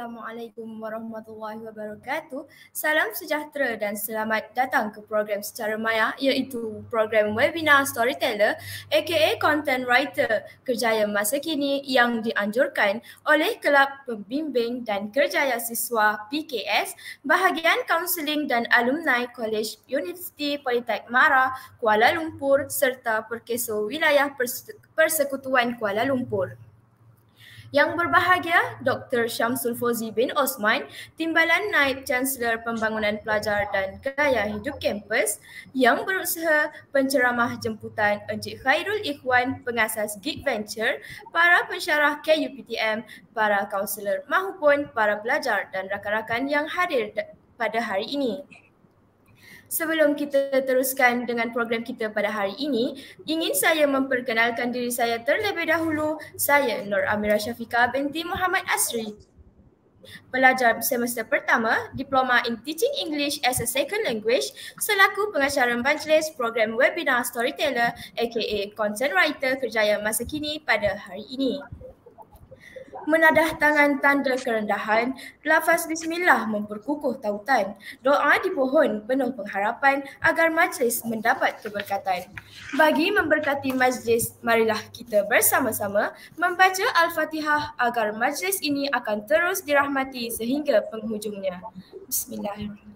Assalamualaikum warahmatullahi wabarakatuh. Salam sejahtera dan selamat datang ke program secara maya iaitu program webinar Storyteller aka Content Writer kerjaya masa kini yang dianjurkan oleh Kelab Pembimbing dan Kerjaya Siswa PKS Bahagian Kaunseling dan Alumni College Universiti Politeknik Mara Kuala Lumpur serta Perkeso Wilayah Persekutuan Kuala Lumpur. Yang berbahagia Dr. Syamsul Fauzi bin Osman, Timbalan Naib Chancellor Pembangunan Pelajar dan Gaya Hidup Kampus, yang berusaha penceramah jemputan Encik Khairul Ikhwan, pengasas Geek Venture, para pensyarah KUPTM, para kaunselor mahupun para pelajar dan rakan-rakan yang hadir pada hari ini. Sebelum kita teruskan dengan program kita pada hari ini, ingin saya memperkenalkan diri saya terlebih dahulu. Saya Nur Amira Syafiqah binti Muhammad Asri, pelajar semester pertama Diploma in Teaching English as a Second Language selaku pengacara majlis program webinar Storyteller aka Content Writer kerjaya masa kini pada hari ini. Menadah tangan tanda kerendahan, lafaz Bismillah memperkukuh tautan, doa di pohon penuh pengharapan agar majlis mendapat keberkatan. Bagi memberkati majlis, marilah kita bersama-sama membaca Al-Fatihah agar majlis ini akan terus dirahmati sehingga penghujungnya. Bismillahirrahmanirrahim.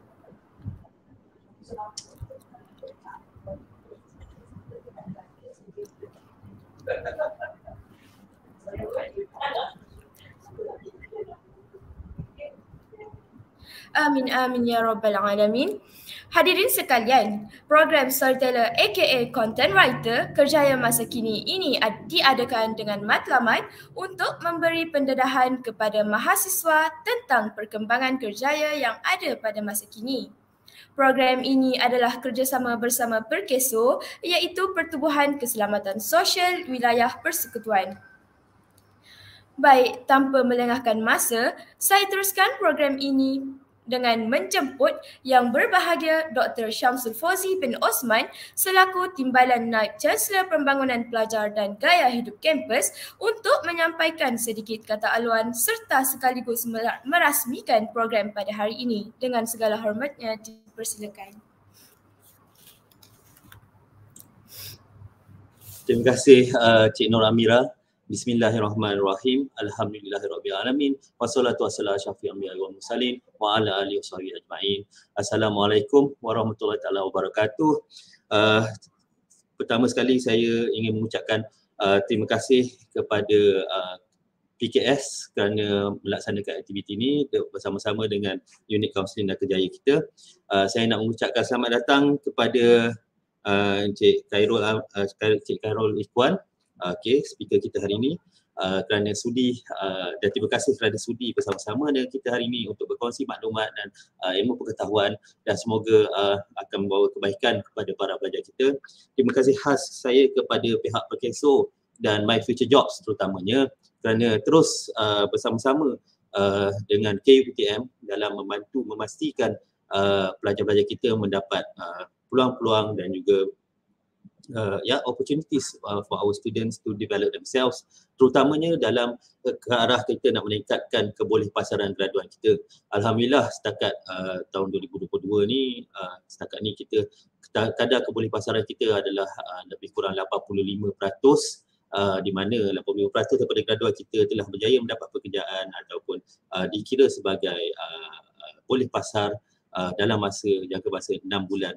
Amin amin ya rabbal alamin. Hadirin sekalian, program Storyteller aka Content Writer kerjaya masa kini ini diadakan dengan matlamat untuk memberi pendedahan kepada mahasiswa tentang perkembangan kerjaya yang ada pada masa kini. Program ini adalah kerjasama bersama Perkeso iaitu Pertubuhan Keselamatan Sosial Wilayah Persekutuan. Baik, tanpa melengahkan masa, saya teruskan program ini dengan menjemput yang berbahagia Dr. Syamsul Fauzi bin Osman selaku Timbalan Naib Chancellor Pembangunan Pelajar dan Gaya Hidup Kampus untuk menyampaikan sedikit kata aluan serta sekaligus merasmikan program pada hari ini. Dengan segala hormatnya dipersilakan. Terima kasih Cik Nur Amira. Bismillahirrahmanirrahim. Alhamdulillahirrabbilalamin. Wassalatu wassalamu ala asyrafil anbiya'i wal mursalin wa ala alihi washabihi ajma'in. Assalamualaikum warahmatullahi taala wabarakatuh. Pertama sekali saya ingin mengucapkan terima kasih kepada PKS kerana melaksanakan aktiviti ini bersama-sama dengan unit kaunseling dan kerjaya kita. Saya nak mengucapkan selamat datang kepada Encik Khairul Ikhwan, speaker kita hari ini, kerana sudi dan terima kasih kerana sudi bersama-sama dengan kita hari ini untuk berkongsi maklumat dan ilmu pengetahuan dan semoga akan membawa kebaikan kepada para pelajar kita. Terima kasih khas saya kepada pihak Perkeso dan My Future Jobs terutamanya kerana terus bersama-sama dengan KUPTM dalam membantu memastikan pelajar-pelajar kita mendapat peluang-peluang dan juga opportunities for our students to develop themselves, terutamanya dalam ke arah kita nak meningkatkan kebolehpasaran graduan kita. Alhamdulillah setakat tahun 2022 ni, setakat ni kita kadar kebolehpasaran kita adalah lebih kurang 85%, di mana 85% daripada graduan kita telah berjaya mendapat pekerjaan ataupun dikira sebagai boleh pasar dalam jangka masa 6 bulan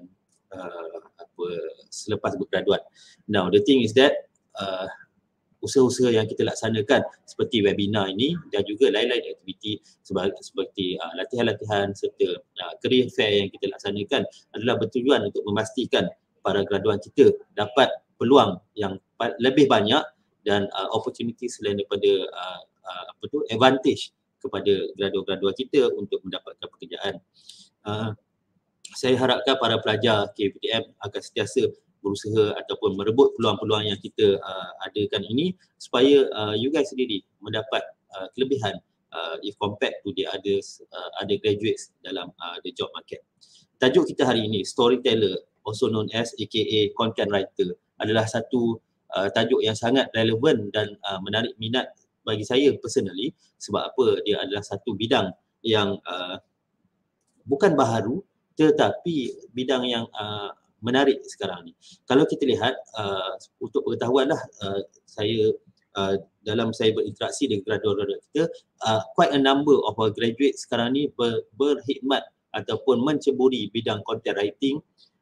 selepas bergraduat. Now the thing is that usaha-usaha yang kita laksanakan seperti webinar ini dan juga lain-lain aktiviti seperti latihan-latihan serta career fair yang kita laksanakan adalah bertujuan untuk memastikan para graduan kita dapat peluang yang lebih banyak dan opportunity selain daripada advantage kepada graduan-graduan kita untuk mendapatkan pekerjaan. Saya harapkan para pelajar KUPTM akan sentiasa berusaha ataupun merebut peluang-peluang yang kita adakan ini supaya you guys sendiri mendapat kelebihan if compared to the other graduates dalam the job market. Tajuk kita hari ini, Storyteller, also known as aka Content Writer, adalah satu tajuk yang sangat relevan dan menarik minat bagi saya personally. Sebab apa? Dia adalah satu bidang yang bukan baharu tetapi bidang yang menarik sekarang ni. Kalau kita lihat untuk pengetahuan lah, saya dalam saya berinteraksi dengan graduate-graduate kita, quite a number of our graduates sekarang ni berkhidmat ataupun menceburi bidang content writing,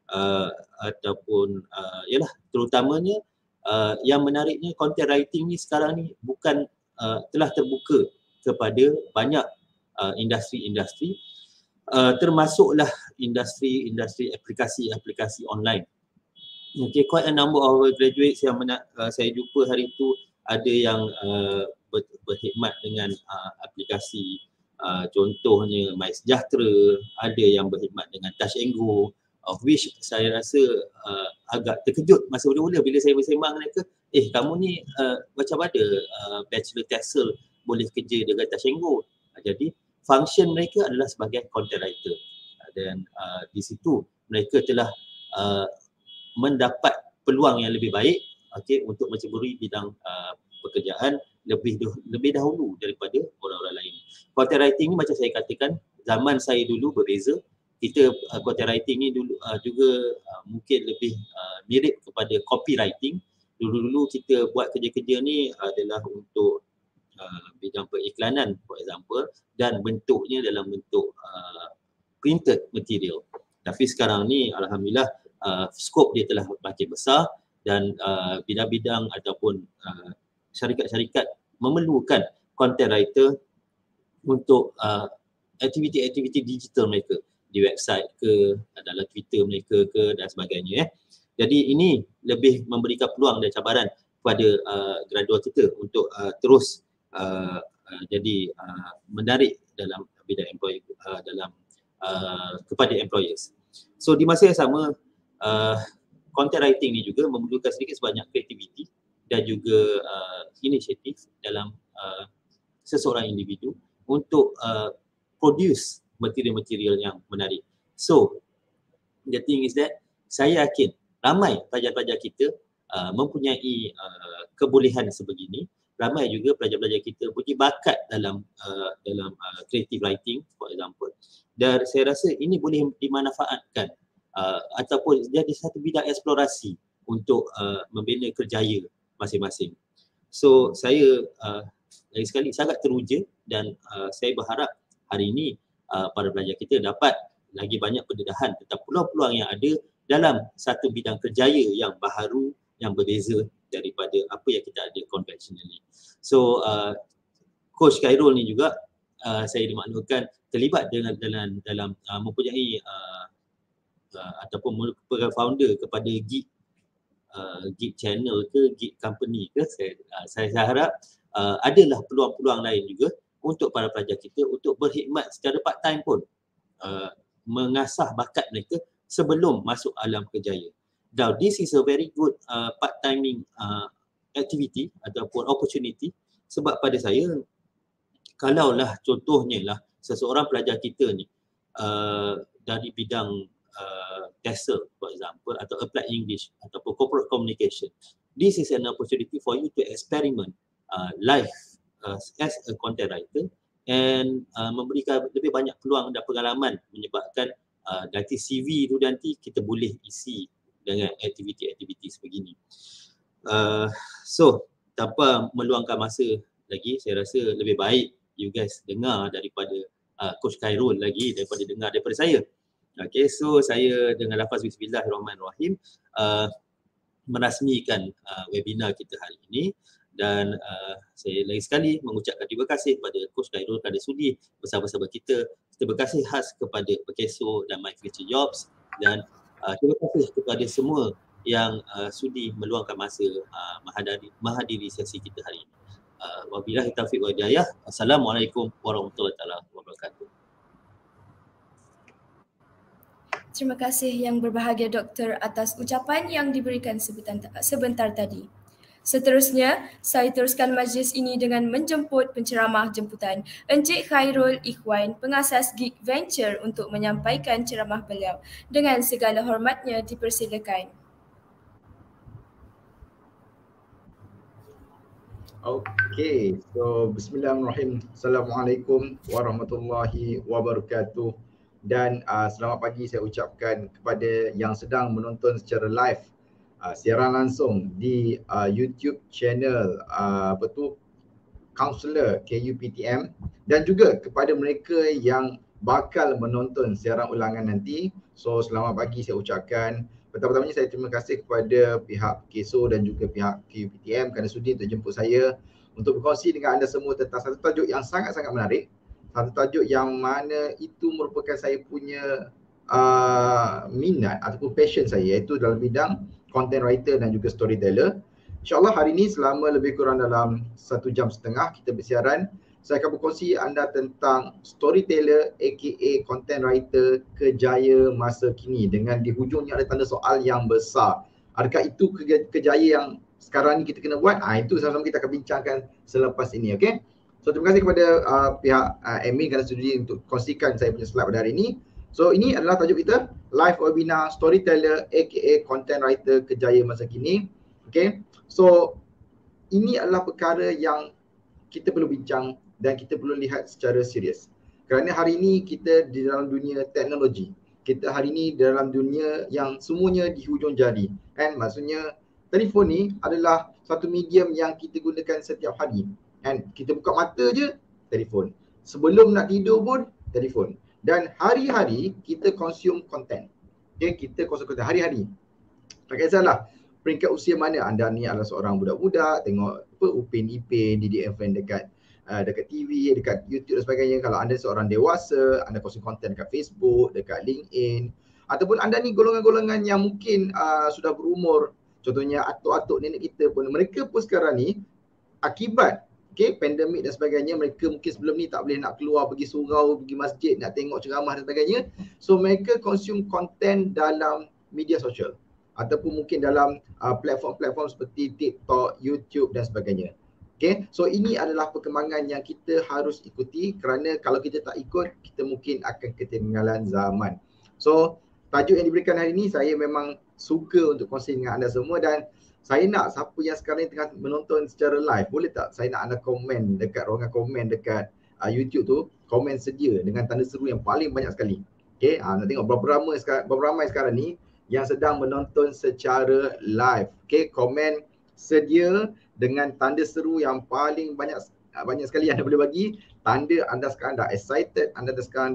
ataupun yalah, terutamanya yang menariknya content writing ni sekarang ni bukan telah terbuka kepada banyak industri-industri, termasuklah industri aplikasi online. Okay, quite a number of graduates yang saya jumpa hari itu, ada yang berkhidmat dengan aplikasi contohnya MySejahtera, ada yang berkhidmat dengan Touch and Go, of which saya rasa agak terkejut masa mula-mula bila saya bersembang mereka, kamu ni macam mana bachelor TESOL boleh kerja dengan Touch and Go. Jadi function mereka adalah sebagai content writer, dan di situ mereka telah mendapat peluang yang lebih baik, okay, untuk menceburi bidang pekerjaan lebih dahulu daripada orang-orang lain. Content writing ni macam saya katakan, zaman saya dulu berbeza. Kita content writing ni dulu juga mungkin lebih mirip kepada copywriting. Dulu-dulu kita buat kerja-kerja ni adalah untuk bidang periklanan, for example, dan bentuknya dalam bentuk printed material. Tapi sekarang ni alhamdulillah skop dia telah makin besar, dan bidang-bidang ataupun syarikat-syarikat memerlukan content writer untuk aktiviti-aktiviti digital mereka di website ke, dalam Twitter mereka ke, dan sebagainya. Jadi ini lebih memberikan peluang dan cabaran kepada graduate kita untuk terus jadi menarik dalam bidang employee, kepada employers. So di masa yang sama, content writing ni juga memerlukan sedikit sebanyak kreativiti dan juga inisiatif dalam seseorang individu untuk produce material-material yang menarik. So the thing is that saya yakin ramai pelajar-pelajar kita mempunyai kebolehan sebegini. Ramai juga pelajar-pelajar kita punya bakat dalam creative writing, for example. Dan saya rasa ini boleh dimanfaatkan ataupun jadi satu bidang eksplorasi untuk membina kerjaya masing-masing. So saya lagi sekali sangat teruja, dan saya berharap hari ini para pelajar kita dapat lagi banyak pendedahan tentang peluang-peluang yang ada dalam satu bidang kerjaya yang baharu, yang berbeza daripada apa yang kita ada conventionally. So Coach Khairul ni juga saya dimaklumkan terlibat dalam mempunyai ataupun merupakan founder kepada Geek channel ke Geek company ke. Saya harap adalah peluang-peluang lain juga untuk para pelajar kita untuk berkhidmat secara part time pun, mengasah bakat mereka sebelum masuk alam kerjaya. Now this is a very good part timing activity ataupun opportunity, sebab pada saya, kalaulah contohnya lah seseorang pelajar kita ni dari bidang TESOL, for example, atau Applied English ataupun Corporate Communication, this is an opportunity for you to experiment live as a content writer, and memberikan lebih banyak peluang dan pengalaman, menyebabkan nanti CV tu nanti kita boleh isi dengan aktiviti-aktiviti sebegini. So tanpa meluangkan masa lagi, saya rasa lebih baik you guys dengar daripada Coach Khairul lagi daripada dengar daripada saya. Okay, so saya dengan lafaz Bismillahirrahmanirrahim merasmikan webinar kita hari ini, dan saya lagi sekali mengucapkan terima kasih kepada Coach Khairul kerana sudi bersama-sama kita. Terima kasih khas kepada Pekeso dan My Future Jobs, dan terima kasih kepada semua yang sudi meluangkan masa menghadiri sesi kita hari ini. Wabillahi taufiq wal hidayah. Assalamualaikum warahmatullahi wabarakatuh. Terima kasih Yang Berbahagia Doktor atas ucapan yang diberikan sebentar tadi. Seterusnya, saya teruskan majlis ini dengan menjemput penceramah jemputan Encik Khairul Ikhwan, pengasas Geek Venture, untuk menyampaikan ceramah beliau. Dengan segala hormatnya dipersilakan. Okay, so bismillahirrahmanirrahim. Assalamualaikum warahmatullahi wabarakatuh. Dan selamat pagi saya ucapkan kepada yang sedang menonton secara live siaran langsung di YouTube channel Counselor KUPTM, dan juga kepada mereka yang bakal menonton siaran ulangan nanti. So selamat pagi saya ucapkan. Pertama-tamanya saya terima kasih kepada pihak KESO dan juga pihak KUPTM kerana sudi untuk jemput saya untuk berkongsi dengan anda semua tentang satu tajuk yang sangat-sangat menarik. Satu tajuk yang mana itu merupakan saya punya minat ataupun passion saya, iaitu dalam bidang content writer dan juga storyteller. InsyaAllah hari ini selama lebih kurang dalam 1 jam setengah kita bersiaran, saya akan berkongsi anda tentang storyteller aka content writer kejaya masa kini, dengan di hujungnya ada tanda soal yang besar. Adakah itu kejayaan yang sekarang ni kita kena buat? Itu sama-sama kita akan bincangkan selepas ini, okey? So terima kasih kepada pihak admin kerana sudi untuk kongsikan saya punya slide pada hari ini. So ini adalah tajuk kita, live webinar storyteller aka content writer kejaya masa kini. Okay, so ini adalah perkara yang kita perlu bincang dan kita perlu lihat secara serius. Kerana hari ini kita di dalam dunia teknologi. Kita hari ini dalam dunia yang semuanya di hujung jari. Kan, maksudnya telefon ni adalah satu medium yang kita gunakan setiap hari. Kan, kita buka mata je telefon. Sebelum nak tidur pun telefon. Dan hari-hari kita consume content. Okay, kita consume content hari-hari. Tak kisahlah peringkat usia mana anda ni adalah seorang budak-budak, tengok Upin Ipin, Didi Irfan dekat TV, dekat YouTube dan sebagainya. Kalau anda seorang dewasa, anda kongsi konten dekat Facebook, dekat LinkedIn, ataupun anda ni golongan-golongan yang mungkin sudah berumur, contohnya atuk-atuk nenek kita pun, mereka pun sekarang ni akibat pandemik dan sebagainya, mereka mungkin sebelum ni tak boleh nak keluar pergi surau, pergi masjid, nak tengok ceramah dan sebagainya. So mereka consume content dalam media sosial ataupun mungkin dalam platform-platform seperti TikTok, YouTube dan sebagainya. Okay, so ini adalah perkembangan yang kita harus ikuti, kerana kalau kita tak ikut, kita mungkin akan ketinggalan zaman. So tajuk yang diberikan hari ini saya memang suka untuk kongsi dengan anda semua, dan saya nak siapa yang sekarang ni tengah menonton secara live, boleh tak saya nak anda komen dekat ruangan komen dekat YouTube tu, komen sedia dengan tanda seru yang paling banyak sekali. Okay, nak tengok berapa ramai sekarang ni yang sedang menonton secara live. Okay, komen sedia dengan tanda seru yang paling banyak sekali anda boleh bagi. Tanda anda sekarang dah excited, anda sekarang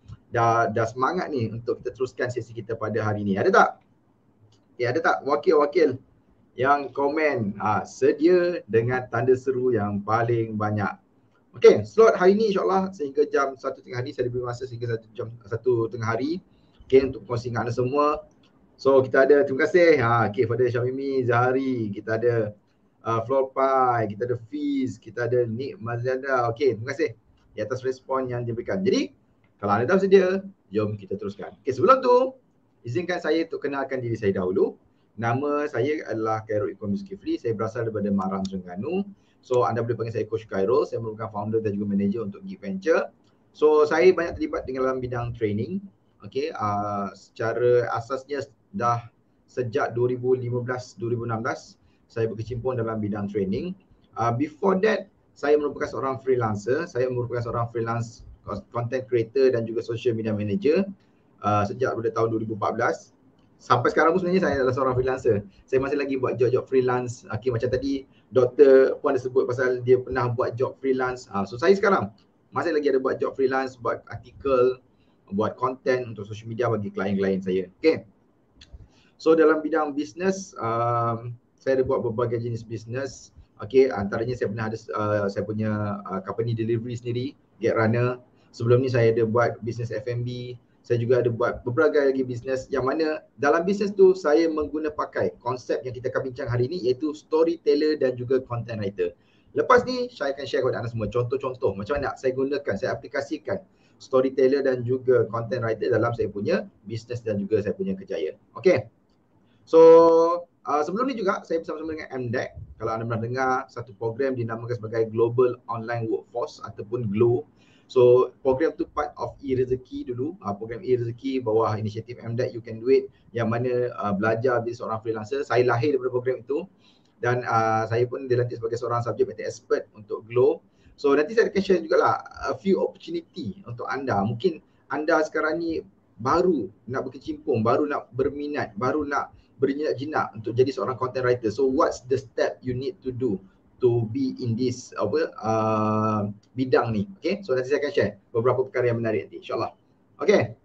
dah semangat ni untuk kita teruskan sesi kita pada hari ni. Ada tak? Ya, ada tak wakil-wakil yang komen sedia dengan tanda seru yang paling banyak? Okay, slot hari ni insyaAllah sehingga jam 1 tengah hari, saya diberi masa sehingga jam 1 tengah hari. Okay, untuk kongsi dengan anda semua. So kita ada, terima kasih kepada Syamimi Zahari, kita ada Floor Pie, kita ada Fiz, kita ada Nik Mazlianda. Okay, terima kasih di atas respon yang diberikan. Jadi kalau anda dah sedia, jom kita teruskan. Okay, sebelum tu izinkan saya untuk kenalkan diri saya dahulu. Nama saya adalah Khairul Iqbal Zulkifli. Saya berasal daripada Maram, Terengganu. So anda boleh panggil saya Coach Khairul. Saya merupakan founder dan juga manager untuk Geek Venture. So saya banyak terlibat dalam bidang training. Okay, secara asasnya dah sejak 2015-2016 saya berkecimpung dalam bidang training. Before that, saya merupakan seorang freelancer. Saya merupakan seorang freelance content creator dan juga social media manager sejak pada tahun 2014. Sampai sekarang pun sebenarnya saya adalah seorang freelancer. Saya masih lagi buat job-job freelance. Okay, macam tadi Dr. Puan sebut pasal dia pernah buat job freelance. So saya sekarang masih lagi ada buat job freelance, buat artikel, buat content untuk social media bagi klien-klien saya. Okay. So dalam bidang bisnes, saya ada buat berbagai jenis bisnes. Okay, antaranya saya pernah ada saya punya company delivery sendiri, GetRunner. Sebelum ni saya ada buat bisnes F&B. Saya juga ada buat beberapa lagi bisnes, yang mana dalam bisnes tu saya pakai konsep yang kita akan bincang hari ini, iaitu storyteller dan juga content writer. Lepas ni saya akan share kepada anda semua contoh-contoh macam mana saya gunakan, saya aplikasikan storyteller dan juga content writer dalam saya punya bisnes dan juga saya punya kejayaan. Okay. So sebelum ni juga saya bersama-sama dengan MDEC. Kalau anda pernah dengar satu program dinamakan sebagai Global Online Workforce ataupun GLOW. So program tu part of e-rezeki dulu. Program e-rezeki bawah inisiatif MDEC You Can Do It, yang mana belajar menjadi seorang freelancer. Saya lahir daripada program itu, dan saya pun dilantik sebagai seorang subject matter expert untuk Glow. So nanti saya akan share jugalah a few opportunity untuk anda. Mungkin anda sekarang ni baru nak berkecimpung, baru nak berminat, baru nak berjinak-jinak untuk jadi seorang content writer. So what's the step you need to do to be in this bidang ni? Okay, so nanti saya akan share beberapa perkara yang menarik nanti, insyaAllah. Okay,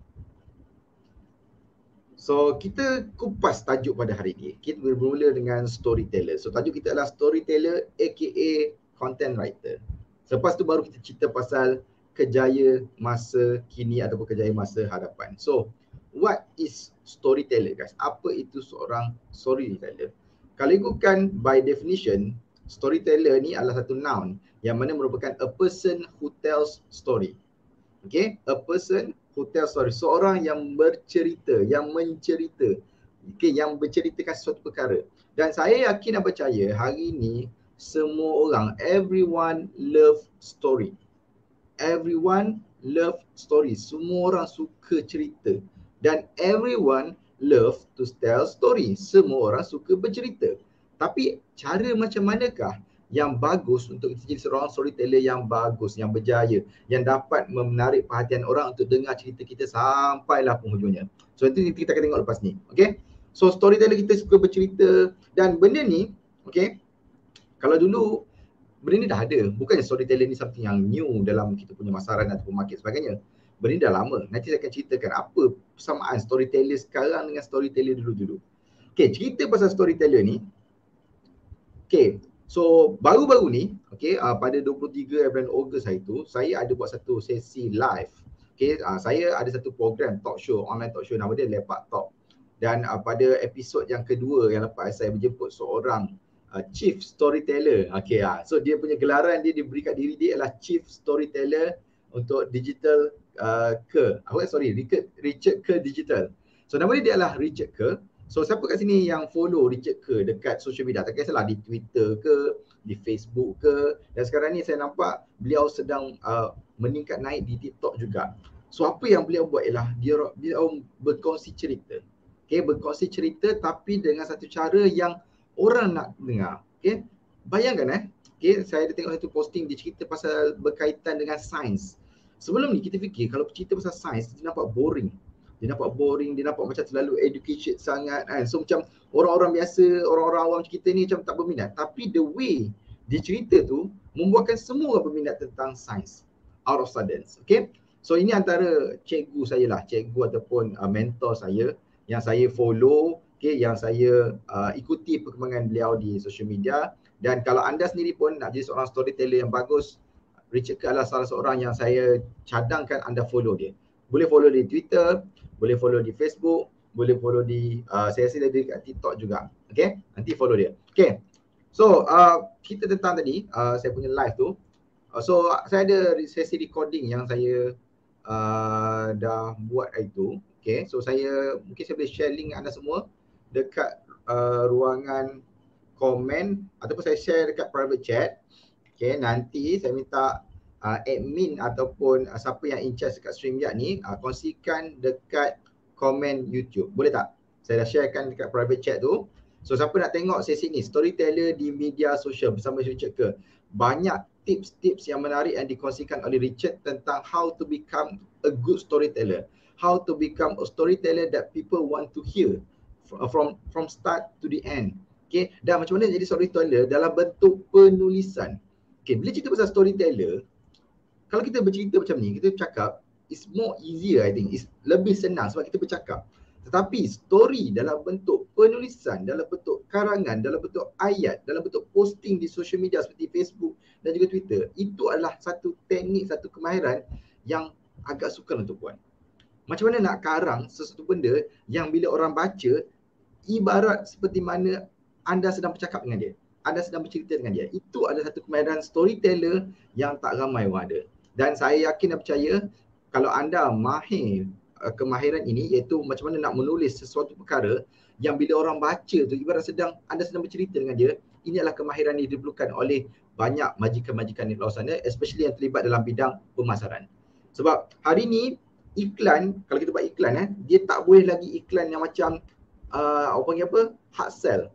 so kita kupas tajuk pada hari ini. Kita bermula dengan storyteller. So tajuk kita adalah storyteller aka content writer. Lepas tu baru kita cerita pasal kejaya masa kini ataupun kejaya masa hadapan. So what is storyteller, guys? Apa itu seorang storyteller? Kalau ikutkan by definition, storyteller ni adalah satu noun yang mana merupakan a person who tells story. Okay, a person who tells story. Seorang yang bercerita, yang mencerita, okay, yang berceritakan sesuatu perkara. Dan saya yakin dan percaya hari ini semua orang, everyone love story. Everyone love story. Semua orang suka cerita. Dan everyone love to tell story. Semua orang suka bercerita. Tapi cara macam manakah yang bagus untuk kita jadi seorang storyteller yang bagus, yang berjaya, yang dapat menarik perhatian orang untuk dengar cerita kita sampailah penghujungnya. So itu kita akan tengok lepas ni. Okay, so storyteller kita suka bercerita. Dan benda ni, okay, kalau dulu benda ni dah ada. Bukannya storyteller ni something yang new dalam kita punya masaran ataupun market sebagainya. Benda ni dah lama. Nanti saya akan ceritakan apa persamaan storyteller sekarang dengan storyteller dulu-dulu. Okay, cerita pasal storyteller ni. Okay, so baru-baru ni, okay, pada 23 bulan Ogos hari tu, saya ada buat satu sesi live. Okay, saya ada satu program talk show, online talk show, nama dia Lepak Talk. Dan pada episod yang kedua yang lepas, saya menjemput seorang chief storyteller. Okay, so dia punya gelaran dia diberi kat diri dia adalah chief storyteller untuk digital Richard Ke Digital. So nama dia adalah Richard Ke. So siapa kat sini yang follow Richard Ke dekat social media, tak kisahlah di Twitter ke, di Facebook ke, dan sekarang ni saya nampak beliau sedang meningkat naik di TikTok juga. So apa yang beliau buat ialah dia berkongsi cerita. Okay, berkongsi cerita tapi dengan satu cara yang orang nak dengar. Okay, bayangkan okay, saya ada tengok satu posting dia cerita pasal berkaitan dengan sains. Sebelum ni kita fikir kalau cerita pasal sains dia nampak boring. Dia nampak macam terlalu educated sangat kan. So macam orang-orang biasa, orang-orang awam kita ni macam tak berminat. Tapi the way dia cerita tu membuatkan semua orang berminat tentang sains out of sudden. Okay, so ini antara cikgu saya lah, cikgu ataupun mentor saya yang saya follow. Okay, yang saya ikuti perkembangan beliau di social media. Dan kalau anda sendiri pun nak jadi seorang storyteller yang bagus, Richard Ke adalah salah seorang yang saya cadangkan anda follow dia. Boleh follow di Twitter, boleh follow di Facebook, boleh follow di saya rasa dia dekat TikTok juga. Okay, nanti follow dia. Okay, so kita tentang tadi saya punya live tu. So saya ada sesi recording yang saya dah buat itu. Okay, so mungkin saya boleh share link anda semua dekat ruangan komen ataupun saya share dekat private chat. Okay, nanti saya minta admin ataupun siapa yang in charge dekat StreamYard ni kongsikan dekat komen YouTube. Boleh tak? Saya dah sharekan dekat private chat tu. So siapa nak tengok sesi ni, storyteller di media sosial bersama Richard Ke. Banyak tips-tips yang menarik yang dikongsikan oleh Richard tentang how to become a good storyteller. How to become a storyteller that people want to hear from start to the end. Okay, dan macam mana jadi storyteller dalam bentuk penulisan. Okay, bila cerita pasal storyteller, kalau kita bercerita macam ni, kita bercakap, it's more easier, I think. It's lebih senang sebab kita bercakap. Tetapi story dalam bentuk penulisan, dalam bentuk karangan, dalam bentuk ayat, dalam bentuk posting di social media seperti Facebook dan juga Twitter, itu adalah satu teknik, satu kemahiran yang agak sukar untuk buat. Macam mana nak karang sesuatu benda yang bila orang baca, ibarat seperti mana anda sedang bercakap dengan dia, anda sedang bercerita dengan dia. Itu adalah satu kemahiran storyteller yang tak ramai orang ada. Dan saya yakin dan percaya kalau anda mahir kemahiran ini, iaitu macam mana nak menulis sesuatu perkara yang bila orang baca tu ibarat anda sedang bercerita dengan dia, ini adalah kemahiran yang diperlukan oleh banyak majikan-majikan di luar sana, especially yang terlibat dalam bidang pemasaran. Sebab hari ni iklan, kalau kita buat iklan dia tak boleh lagi iklan yang macam orang panggil apa, hard sell.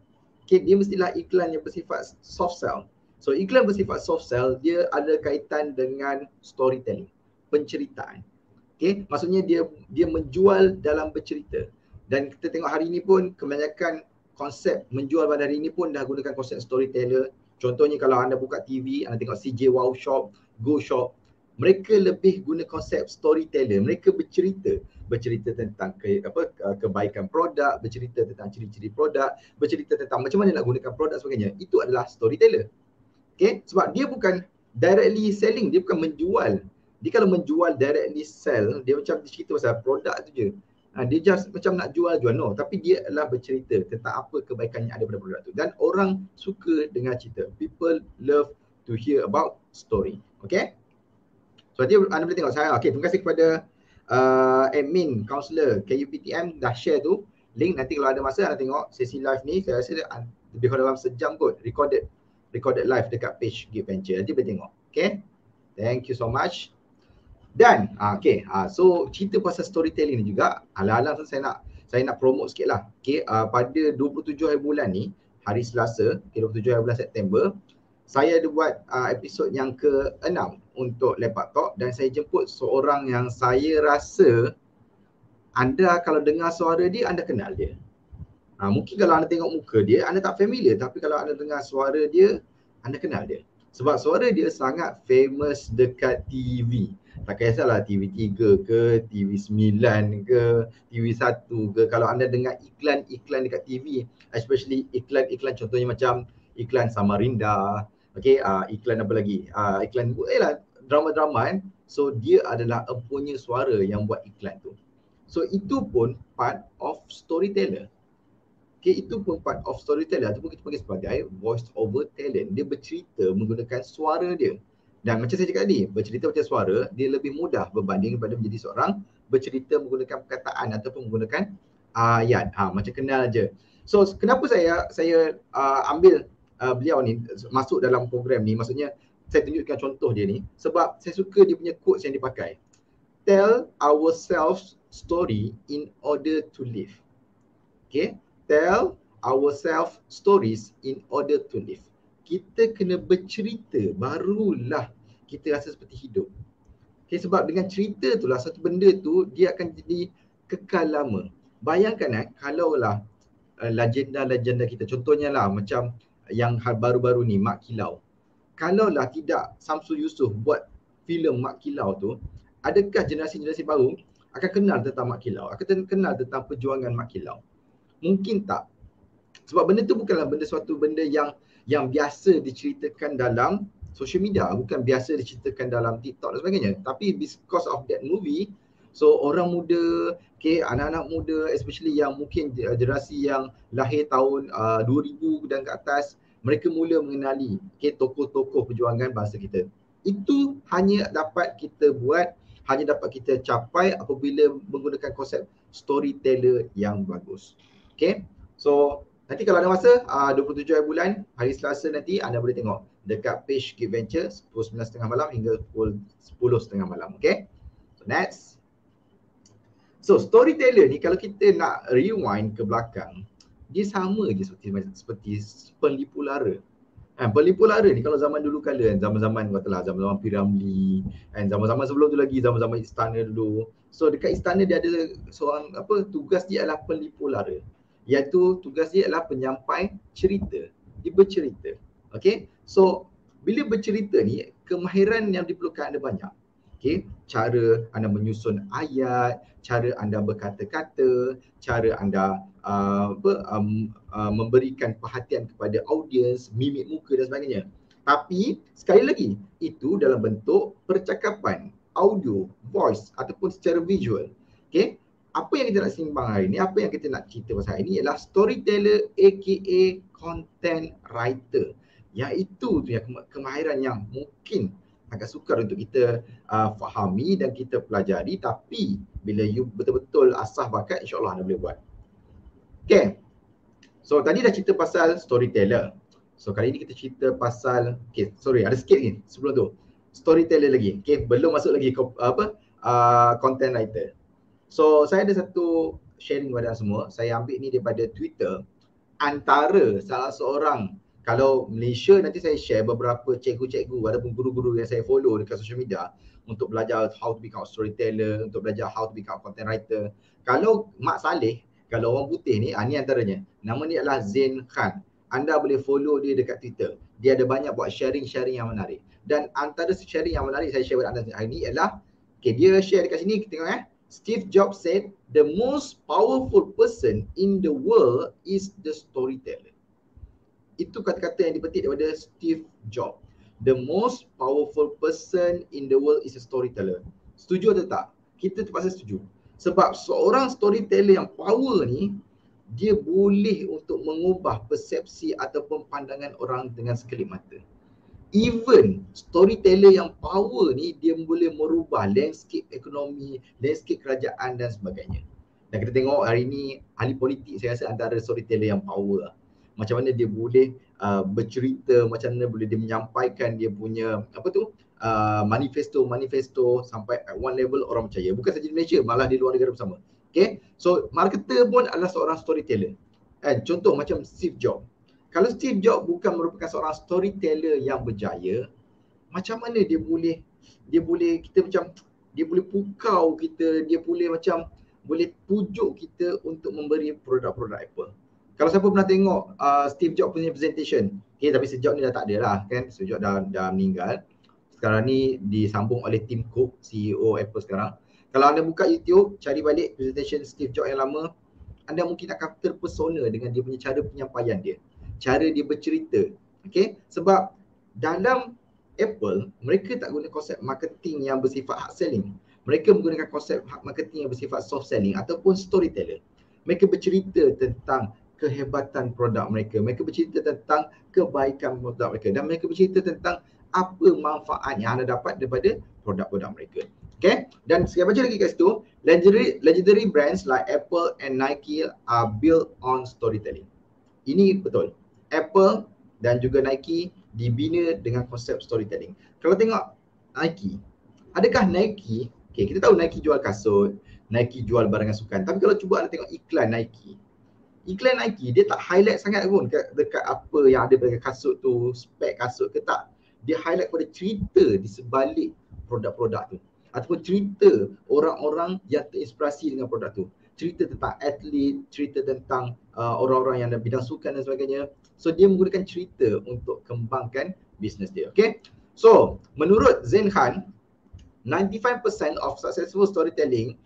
Okay, dia mestilah iklan yang bersifat soft sell. So iklan bersifat soft sell dia ada kaitan dengan storytelling, penceritaan. Okay, maksudnya dia menjual dalam bercerita. Dan kita tengok hari ini pun kebanyakan konsep menjual pada hari ini pun dah gunakan konsep storyteller. Contohnya kalau anda buka TV, anda tengok CJ Wow Shop, Go Shop, mereka lebih guna konsep storyteller. Mereka bercerita tentang kebaikan produk, bercerita tentang ciri-ciri produk, bercerita tentang macam mana nak gunakan produk sebagainya. Itu adalah storyteller. Okay, sebab dia bukan directly selling, dia bukan menjual. Dia kalau menjual directly sell, dia macam cerita pasal produk tu je. Dia just macam nak jual. No, tapi dia adalah bercerita tentang apa kebaikan yang ada pada produk tu. Dan orang suka dengar cerita. People love to hear about story. Okay. So nanti anda boleh tengok saya. Okay, terima kasih kepada admin, counselor KUPTM dah share tu link. Nanti kalau ada masa anda tengok sesi live ni. Saya rasa lebih kurang dalam sejam kot. Recorded live dekat page Geekventure. Nanti boleh tengok. Okay. Thank you so much. Dan so cerita pasal storytelling ni juga alang-alang saya nak promote sikit lah. Okay, pada 27 hari bulan ni, hari Selasa, 27 hari bulan September, saya ada buat episod yang ke-6 untuk Lepak Talk dan saya jemput seorang yang saya rasa anda kalau dengar suara dia, anda kenal dia. Mungkin kalau anda tengok muka dia, anda tak familiar, tapi kalau anda dengar suara dia, anda kenal dia. Sebab suara dia sangat famous dekat TV. Tak kisahlah TV3 ke, TV9 ke, TV1 ke. Kalau anda dengar iklan-iklan dekat TV, especially iklan-iklan contohnya macam iklan Samarinda, iklan apa lagi? Iklan drama-drama kan. So dia adalah empunya suara yang buat iklan tu. So itu pun part of storyteller. Okay, itu pun part of storyteller ataupun kita panggil sebagai voice over talent. Dia bercerita menggunakan suara dia. Dan macam saya cakap tadi, bercerita macam suara, dia lebih mudah berbanding daripada menjadi seorang bercerita menggunakan perkataan ataupun menggunakan ayat. Macam kenal je. So kenapa saya ambil beliau ni masuk dalam program ni, maksudnya saya tunjukkan contoh dia ni sebab saya suka dia punya quotes yang dipakai. Tell ourselves story in order to live. Okay, tell ourselves stories in order to live. Kita kena bercerita, barulah kita rasa seperti hidup. Okay, sebab dengan cerita itulah satu benda tu dia akan jadi kekal lama. Bayangkan kalaulah legenda-legenda kita, contohnya lah macam yang baru-baru ni Mak Kilau. Kalaulah tidak Samsul Yusof buat filem Mak Kilau tu, adakah generasi-generasi baru akan kenal tentang Mak Kilau, akan kenal tentang perjuangan Mak Kilau? Mungkin tak. Sebab benda tu bukanlah suatu benda yang biasa diceritakan dalam social media, bukan biasa diceritakan dalam TikTok dan sebagainya. Tapi because of that movie, so orang muda, anak-anak muda, especially yang mungkin generasi yang lahir tahun 2000 dan ke atas, mereka mula mengenali tokoh-tokoh perjuangan bangsa kita. Itu hanya dapat kita buat, hanya dapat kita capai apabila menggunakan konsep storyteller yang bagus. Okay, so nanti kalau ada masa 27 hari bulan, hari Selasa nanti anda boleh tengok dekat page Geekventure pukul 9.30 malam hingga pukul 10.30 malam. Okay, so next. So storyteller ni kalau kita nak rewind ke belakang, dia sama je seperti penipu lara. Penipu lara ni kalau zaman dulu kala kan, zaman-zaman katalah zaman-zaman P.Ramlee, zaman-zaman sebelum tu lagi, zaman-zaman istana dulu. So dekat istana dia ada seorang tugas dia adalah penipu lara. Iaitu tugas dia adalah penyampai cerita. Dia bercerita. Okay, so bila bercerita ni, kemahiran yang diperlukan ada banyak. Okay, cara anda menyusun ayat, cara anda berkata-kata, cara anda memberikan perhatian kepada audiens, mimik muka dan sebagainya. Tapi sekali lagi, itu dalam bentuk percakapan, audio, voice ataupun secara visual. Okay, apa yang kita nak sembang hari ni, apa yang kita nak cerita pasal hari ni ialah storyteller aka content writer. Iaitu tu yang kemahiran yang mungkin agak sukar untuk kita fahami dan kita pelajari, tapi bila you betul-betul asah bakat, insyaAllah anda boleh buat. Okay, so tadi dah cerita pasal storyteller. So kali ni kita cerita pasal, ada sikit ni sebelum tu, storyteller lagi. Okay, belum masuk lagi content writer. So saya ada satu sharing kepada semua. Saya ambil ni daripada Twitter. antara salah seorang, kalau Malaysia nanti saya share beberapa cikgu-cikgu ataupun guru-guru yang saya follow dekat social media untuk belajar how to become a storyteller, untuk belajar how to become content writer. Kalau Mak Saleh, kalau orang putih ni, ni antaranya. Nama dia adalah Zain Khan. Anda boleh follow dia dekat Twitter. Dia ada banyak buat sharing-sharing yang menarik. Dan antara sharing yang menarik saya share pada anda hari ni adalah, dia share dekat sini, kita tengok Steve Jobs said, the most powerful person in the world is the storyteller. Itu kata-kata yang dipetik daripada Steve Jobs. The most powerful person in the world is a storyteller. Setuju atau tak? Kita terpaksa setuju. Sebab seorang storyteller yang power ni, dia boleh untuk mengubah persepsi ataupun pandangan orang dengan sekelip mata. Even storyteller yang power ni, dia boleh merubah landscape ekonomi, landscape kerajaan dan sebagainya. Dan kita tengok hari ni ahli politik saya rasa antara storyteller yang power. Macam mana dia boleh bercerita, macam mana boleh dia menyampaikan dia punya manifesto sampai at one level orang percaya. Bukan saja di Malaysia, malah di luar negara bersama. Okay, so marketer pun adalah seorang storyteller. Contoh macam Steve Jobs. Kalau Steve Jobs bukan merupakan seorang storyteller yang berjaya, macam mana dia boleh kita macam dia boleh pukau kita, dia boleh macam boleh pujuk kita untuk memberi produk-produk Apple. Kalau siapa pernah tengok Steve Jobs punya presentation, tapi sejak ni dah tak ada lah kan, sejak dah meninggal. Sekarang ni disambung oleh Tim Cook, CEO Apple sekarang. Kalau anda buka YouTube, cari balik presentation Steve Jobs yang lama, anda mungkin akan terpesona dengan dia punya cara penyampaian dia, cara dia bercerita. Okay, sebab dalam Apple, mereka tak guna konsep marketing yang bersifat hard selling. Mereka menggunakan konsep marketing yang bersifat soft selling ataupun storyteller. Mereka bercerita tentang kehebatan produk mereka. Mereka bercerita tentang kebaikan produk mereka. Dan mereka bercerita tentang apa manfaat yang anda dapat daripada produk-produk mereka. Okay? Dan saya baca lagi kat situ, legendary brands like Apple and Nike are built on storytelling. Ini betul. Apple dan juga Nike dibina dengan konsep storytelling. Kalau tengok Nike, adakah Nike, kita tahu Nike jual kasut, Nike jual barangan sukan, tapi kalau cuba anda tengok iklan Nike dia tak highlight sangat pun dekat apa yang ada pada kasut tu, spek kasut ke tak. Dia highlight pada cerita di sebalik produk-produk tu, ataupun cerita orang-orang yang terinspirasi dengan produk tu. Cerita tentang atlet, cerita tentang orang-orang yang dalam bidang sukan dan sebagainya. So dia menggunakan cerita untuk kembangkan bisnes dia. Okay, so menurut Zain Khan, 95% of successful storytelling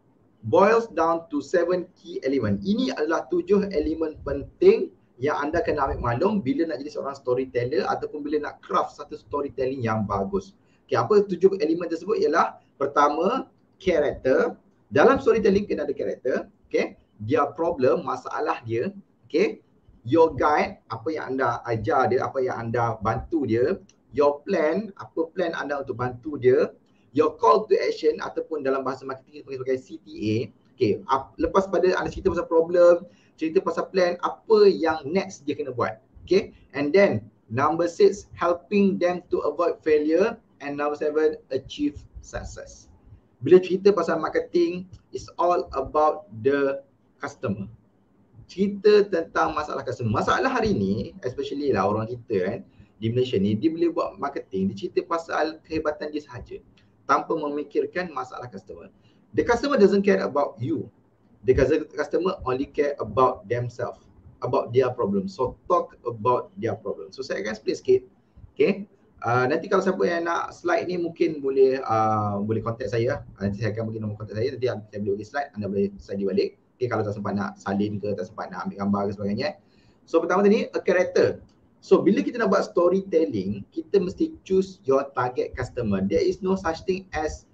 boils down to 7 key element. Ini adalah 7 elemen penting yang anda kena ambil maklum bila nak jadi seorang storyteller ataupun bila nak craft satu storytelling yang bagus. Okay, apa 7 elemen tersebut ialah, pertama, character. Dalam storytelling kena ada character. Okay, dia problem, masalah dia. Okay, your guide, apa yang anda ajar dia, apa yang anda bantu dia. Your plan, apa plan anda untuk bantu dia. Your call to action ataupun dalam bahasa marketing kita panggil sebagai CTA. Okay, lepas pada anda cerita pasal problem, cerita pasal plan, apa yang next dia kena buat. Okay, and then number 6, helping them to avoid failure, and number 7, achieve success. Bila cerita pasal marketing, it's all about the customer. Cerita tentang masalah customer. Masalah hari ni, especially lah orang kita kan, di Malaysia ni, dia boleh buat marketing, dia cerita pasal kehebatan dia sahaja, tanpa memikirkan masalah customer. The customer doesn't care about you. The customer only care about themselves, about their problem. So talk about their problem. So saya akan split sikit. Okay. Nanti kalau siapa yang nak slide ni mungkin boleh contact saya. Nanti saya akan bagi nombor contact saya. Nanti saya boleh bagi slide, anda boleh slide balik. Okay, kalau tak sempat nak salin ke, tak sempat nak ambil gambar ke sebagainya. So pertama tadi, a character. So bila kita nak buat storytelling, kita mesti choose your target customer. There is no such thing as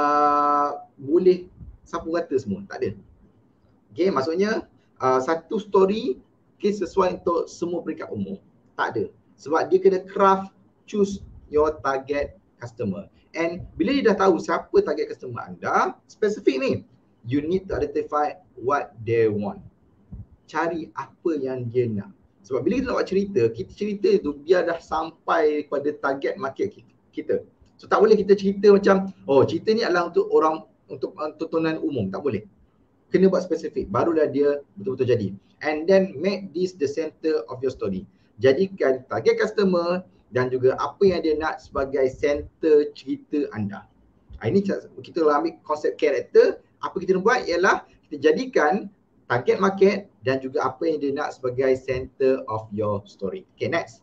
boleh sapu rata semua, tak ada. Okay, maksudnya satu story sesuai untuk semua peringkat umur, tak ada. Sebab dia kena craft, choose your target customer. And bila dia dah tahu siapa target customer anda, spesifik ni, you need to identify what they want. Cari apa yang dia nak. Sebab bila kita nak buat cerita, kita cerita tu biar dah sampai kepada target market kita. So tak boleh kita cerita macam, oh cerita ni adalah untuk orang, untuk tontonan umum, tak boleh. Kena buat spesifik, barulah dia betul-betul jadi. And then make this the center of your story. Jadikan target customer dan juga apa yang dia nak sebagai center cerita anda. Ini kita ambil konsep karakter. Apa kita nak buat ialah kita jadikan target market dan juga apa yang dia nak sebagai center of your story. Okay, next.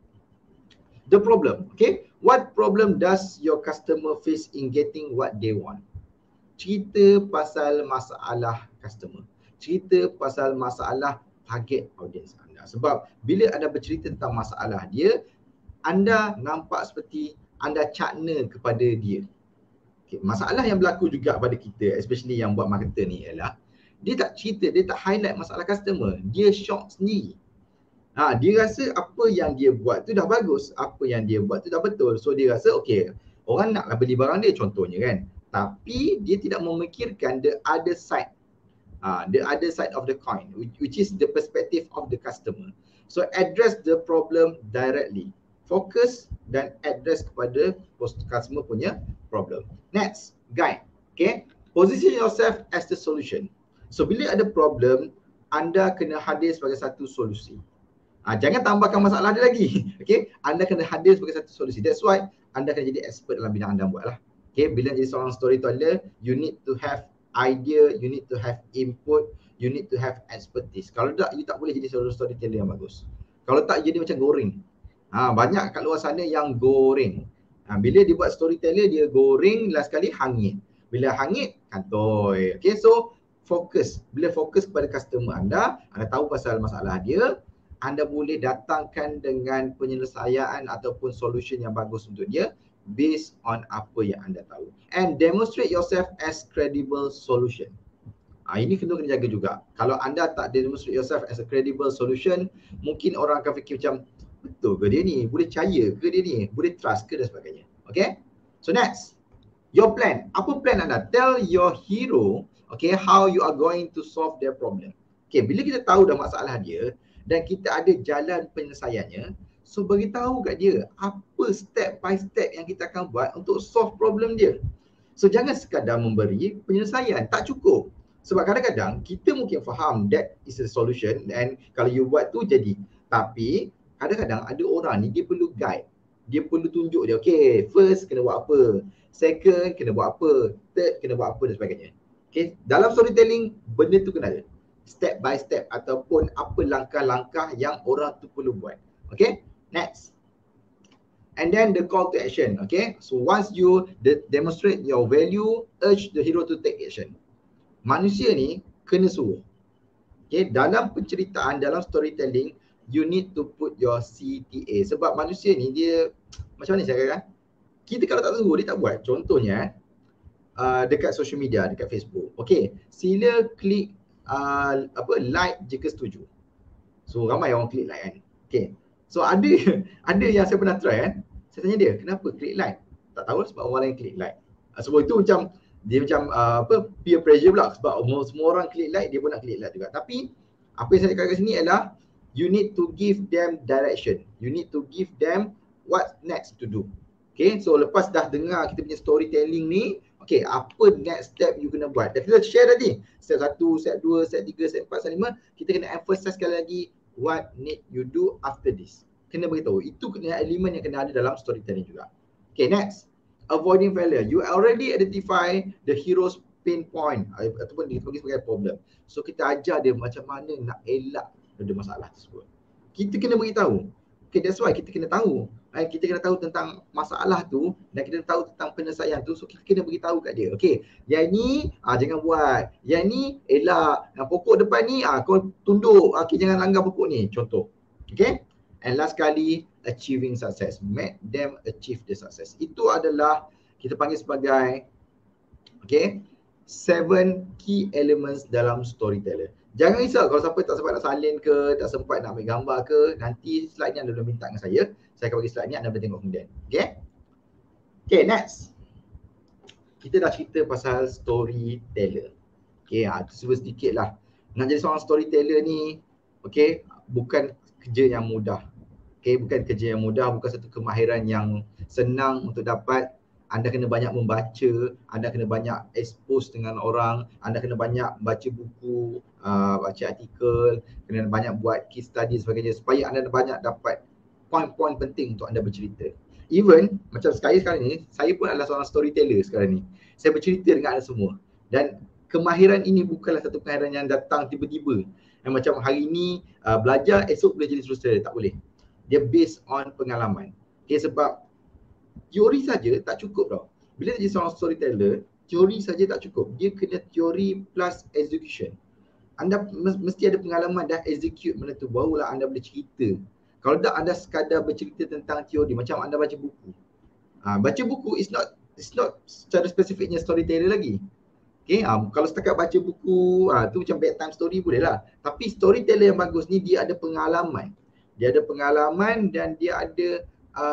The problem. Okay, what problem does your customer face in getting what they want? Cerita pasal masalah customer. Cerita pasal masalah target audience anda. Sebab bila anda bercerita tentang masalah dia, anda nampak seperti anda cakna kepada dia. Okay, masalah yang berlaku juga pada kita, especially yang buat marketer ni ialah dia tak cerita, dia tak highlight masalah customer. Dia shock sendiri. Dia rasa apa yang dia buat tu dah bagus, apa yang dia buat tu dah betul. So dia rasa okay, orang naklah beli barang dia contohnya kan. Tapi dia tidak memikirkan the other side. The other side of the coin, which is the perspective of the customer. So address the problem directly. Fokus dan address kepada customer punya problem. Next, guide. Okay, position yourself as the solution. So bila ada problem, anda kena hadir sebagai satu solusi. Jangan tambahkan masalah dia lagi. Okay, anda kena hadir sebagai satu solusi. That's why anda kena jadi expert dalam bidang anda buat lah. Okay, bila jadi seorang storyteller, you need to have idea, you need to have input, you need to have expertise. Kalau tak, you tak boleh jadi seorang storyteller yang bagus. Kalau tak, jadi macam goreng. Banyak kat luar sana yang goreng. Bila dia buat storyteller, dia goreng, last kali hangit. Bila hangit, kantoi. Okay, so fokus. Bila fokus kepada customer anda tahu pasal masalah dia, anda boleh datangkan dengan penyelesaian ataupun solution yang bagus untuk dia based on apa yang anda tahu. And demonstrate yourself as credible solution. Ini kena jaga juga. Kalau anda tak demonstrate yourself as a credible solution, mungkin orang akan fikir macam, betul ke dia ni? Boleh percaya ke dia ni? Boleh trust ke dan sebagainya. Okay? So next, your plan. Apa plan anda? Tell your hero, okay, how you are going to solve their problem. Okay, bila kita tahu dah masalah dia dan kita ada jalan penyelesaiannya, so beritahu kat dia apa step by step yang kita akan buat untuk solve problem dia. So jangan sekadar memberi penyelesaian, tak cukup. Sebab kadang-kadang kita mungkin faham that is a solution and kalau you buat tu jadi. Tapi kadang-kadang ada orang ni dia perlu guide. Dia perlu tunjuk dia, okay, first kena buat apa, second kena buat apa, third kena buat apa dan sebagainya. Okay, dalam storytelling benda tu kena ada. Step by step ataupun apa langkah-langkah yang orang tu perlu buat. Okay, next. And then the call to action. Okay, so once you demonstrate your value, urge the hero to take action. Manusia ni kena suruh. Okay, dalam penceritaan, dalam storytelling, you need to put your CTA. Sebab manusia ni dia, macam mana saya katakan, kita kalau tak suruh, dia tak buat. Contohnya, dekat social media, dekat Facebook. Okay, sila klik like jika setuju. So ramai orang klik like kan. Okay, so ada yang saya pernah try kan. Saya tanya dia, kenapa klik like? Tak tahu sebab orang lain klik like. Sebab itu macam dia macam peer pressure pula. Sebab semua orang klik like, dia pun nak klik like juga. Tapi apa yang saya cakap kat sini adalah you need to give them direction. You need to give them what next to do. Okay, so lepas dah dengar kita punya storytelling ni, okay, apa next step you kena buat? Dan kita share tadi, step 1, step 2, step 3, step 4, step 5, kita kena emphasize sekali lagi what need you do after this. Kena beritahu, itu kena elemen yang kena ada dalam storytelling juga. Okay, next, avoiding failure. You already identify the hero's pain point ataupun kita bagi sebagai problem. So kita ajar dia macam mana nak elak dari masalah tersebut. Kita kena beritahu. Okay, that's why kita kena tahu. Kita kena tahu tentang masalah tu dan kita tahu tentang penyelesaian tu. So kita kena beritahu kat dia. Okay, yang ni jangan buat. Yang ni elak. Pokok depan ni kau tunduk. Okay, jangan langgar pokok ni. Contoh. Okay. And last kali, achieving success. Make them achieve the success. Itu adalah kita panggil sebagai 7 key elements dalam storyteller. Jangan risau kalau siapa tak sempat nak salin ke, tak sempat nak ambil gambar ke, nanti slide ni anda boleh minta dengan saya. Saya akan bagi slide ni, anda boleh tengok kemudian. Okay? Okay, next. Kita dah cerita pasal storyteller. Okay, itu sedikit lah. Nak jadi seorang storyteller ni, okay, bukan kerja yang mudah. Okay, bukan kerja yang mudah, bukan satu kemahiran yang senang untuk dapat. anda kena banyak membaca, anda kena banyak expose dengan orang, anda kena banyak baca buku, baca artikel, kena banyak buat case study sebagainya supaya anda banyak dapat poin-poin penting untuk anda bercerita. Even macam sekarang ni, saya pun adalah seorang storyteller sekarang ni. Saya bercerita dengan anda semua. Dan kemahiran ini bukanlah satu kemahiran yang datang tiba-tiba. Yang macam hari ni belajar, esok boleh jadi storyteller. Tak boleh. Dia based on pengalaman. Okay, sebab teori saja tak cukup tau. Bila jadi seorang storyteller, teori saja tak cukup. Dia kena teori plus execution. Anda mesti ada pengalaman dan execute benda tu, barulah anda boleh cerita. Kalau tak anda sekadar bercerita tentang teori, macam anda baca buku. Baca buku is not secara spesifiknya storyteller lagi. Okay, kalau setakat baca buku, tu macam bedtime story boleh lah. Tapi storyteller yang bagus ni dia ada pengalaman. Dia ada pengalaman dan dia ada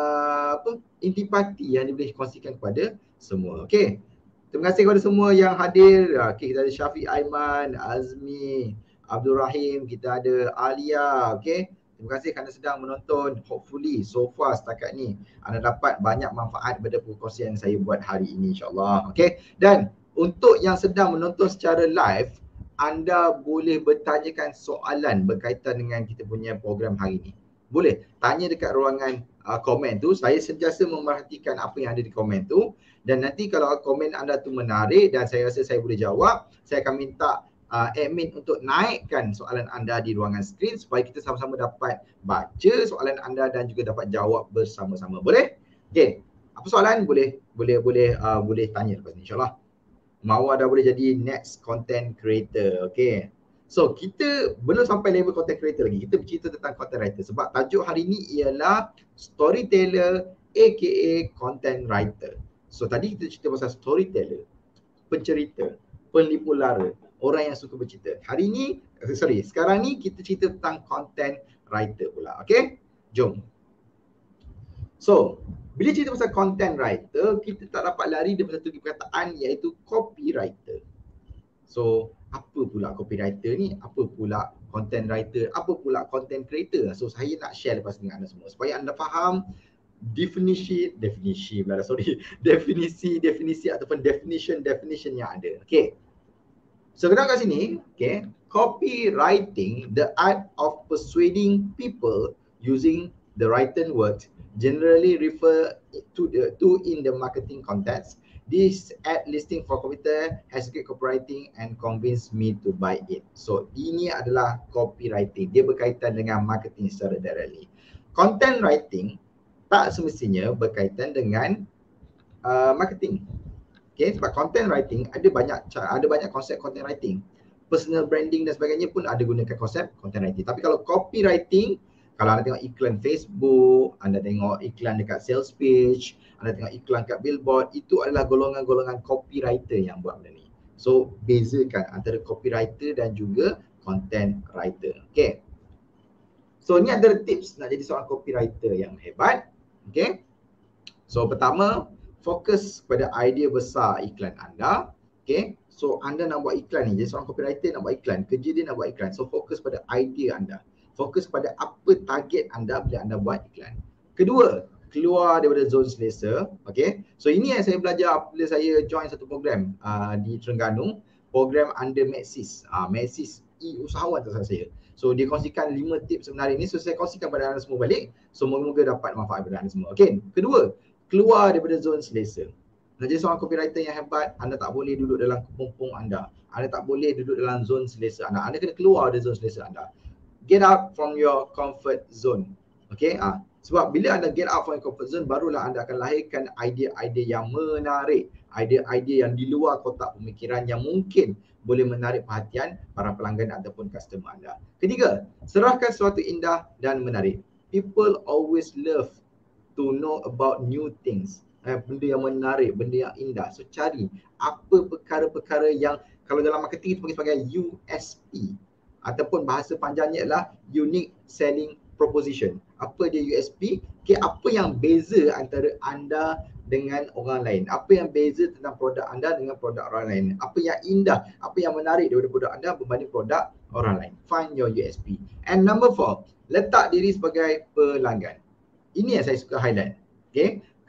intipati yang dia boleh kongsikan kepada semua. Okay, terima kasih kepada semua yang hadir. Okay, kita ada Syafiq Aiman, Azmi, Abdul Rahim, kita ada Alia. Okay, terima kasih kerana sedang menonton. Hopefully so far setakat ni anda dapat banyak manfaat daripada perkongsian yang saya buat hari ini, insyaAllah. Okay, dan untuk yang sedang menonton secara live, anda boleh bertanyakan soalan berkaitan dengan kita punya program hari ini. Boleh tanya dekat ruangan komen tu. Saya sentiasa memerhatikan apa yang ada di komen tu. Dan nanti kalau komen anda tu menarik dan saya rasa saya boleh jawab, saya akan minta admin untuk naikkan soalan anda di ruangan skrin supaya kita sama-sama dapat baca soalan anda dan juga dapat jawab bersama-sama. Boleh? Okey. Apa soalan? Boleh tanya lepas ni, insyaAllah. Mawar dah boleh jadi next content creator. Okay. So kita belum sampai level content creator lagi. Kita bercerita tentang content writer. Sebab tajuk hari ni ialah storyteller aka content writer. So tadi kita cerita pasal storyteller, pencerita, penipu lara, orang yang suka bercerita. Sekarang ni kita cerita tentang content writer pula. Okay. Jom. So bila cerita pasal content writer, kita tak dapat lari daripada satu perkataan iaitu copywriter. So, apa pula copywriter ni? Apa pula content writer? Apa pula content creator? So, saya nak share lepas dengan anda semua supaya anda faham definisi ataupun definition yang ada. Okay. So, kita kat sini, okay. Copywriting, the art of persuading people using the written word, generally refer to in the marketing context. This ad listing for computer has great copywriting and convinced me to buy it. So ini adalah copywriting. Dia berkaitan dengan marketing secara directly. Content writing tak semestinya berkaitan dengan marketing. Okay, sebab content writing ada banyak konsep content writing. Personal branding dan sebagainya pun ada gunakan konsep content writing. Tapi kalau copywriting, kalau anda tengok iklan Facebook, anda tengok iklan dekat sales page, anda tengok iklan kat billboard, itu adalah golongan-golongan copywriter yang buat benda ni. So, bezakan antara copywriter dan juga content writer. Okay. So, ni adalah tips nak jadi seorang copywriter yang hebat. Okay. So, pertama, fokus pada idea besar iklan anda. Okay. So, anda nak buat iklan ni, jadi seorang copywriter nak buat iklan, kerja dia nak buat iklan. So, fokus pada idea anda. Fokus pada apa target anda bila anda buat iklan. Kedua, keluar daripada zon selesa. Okay. So ini yang saya belajar bila saya join satu program di Terengganu. Program under Maxis. Maxis usahawan atas saya. So dia kongsikan 5 tips sebenarnya ni. So saya kongsikan pada anda semua balik. So moga-moga dapat manfaat pada anda semua. Okay. Kedua, keluar daripada zon selesa. Nak jadi seorang copywriter yang hebat, anda tak boleh duduk dalam kepompong anda. Anda tak boleh duduk dalam zon selesa anda. Anda kena keluar dari zon selesa anda. Get out from your comfort zone. Okay. Sebab bila anda get out from your comfort zone, barulah anda akan lahirkan idea-idea yang menarik. Idea-idea yang di luar kotak pemikiran yang mungkin boleh menarik perhatian para pelanggan ataupun customer anda. Ketiga, serahkan sesuatu indah dan menarik. People always love to know about new things. Benda yang menarik, benda yang indah. So cari apa perkara-perkara yang kalau dalam marketing itu panggil sebagai USP. Ataupun bahasa panjangnya adalah unique selling proposition. Apa dia USP? Okay, apa yang beza antara anda dengan orang lain? Apa yang beza tentang produk anda dengan produk orang lain? Apa yang indah, apa yang menarik daripada produk anda berbanding produk orang lain? Find your USP. And number 4, letak diri sebagai pelanggan. Ini yang saya suka highlight. Okay,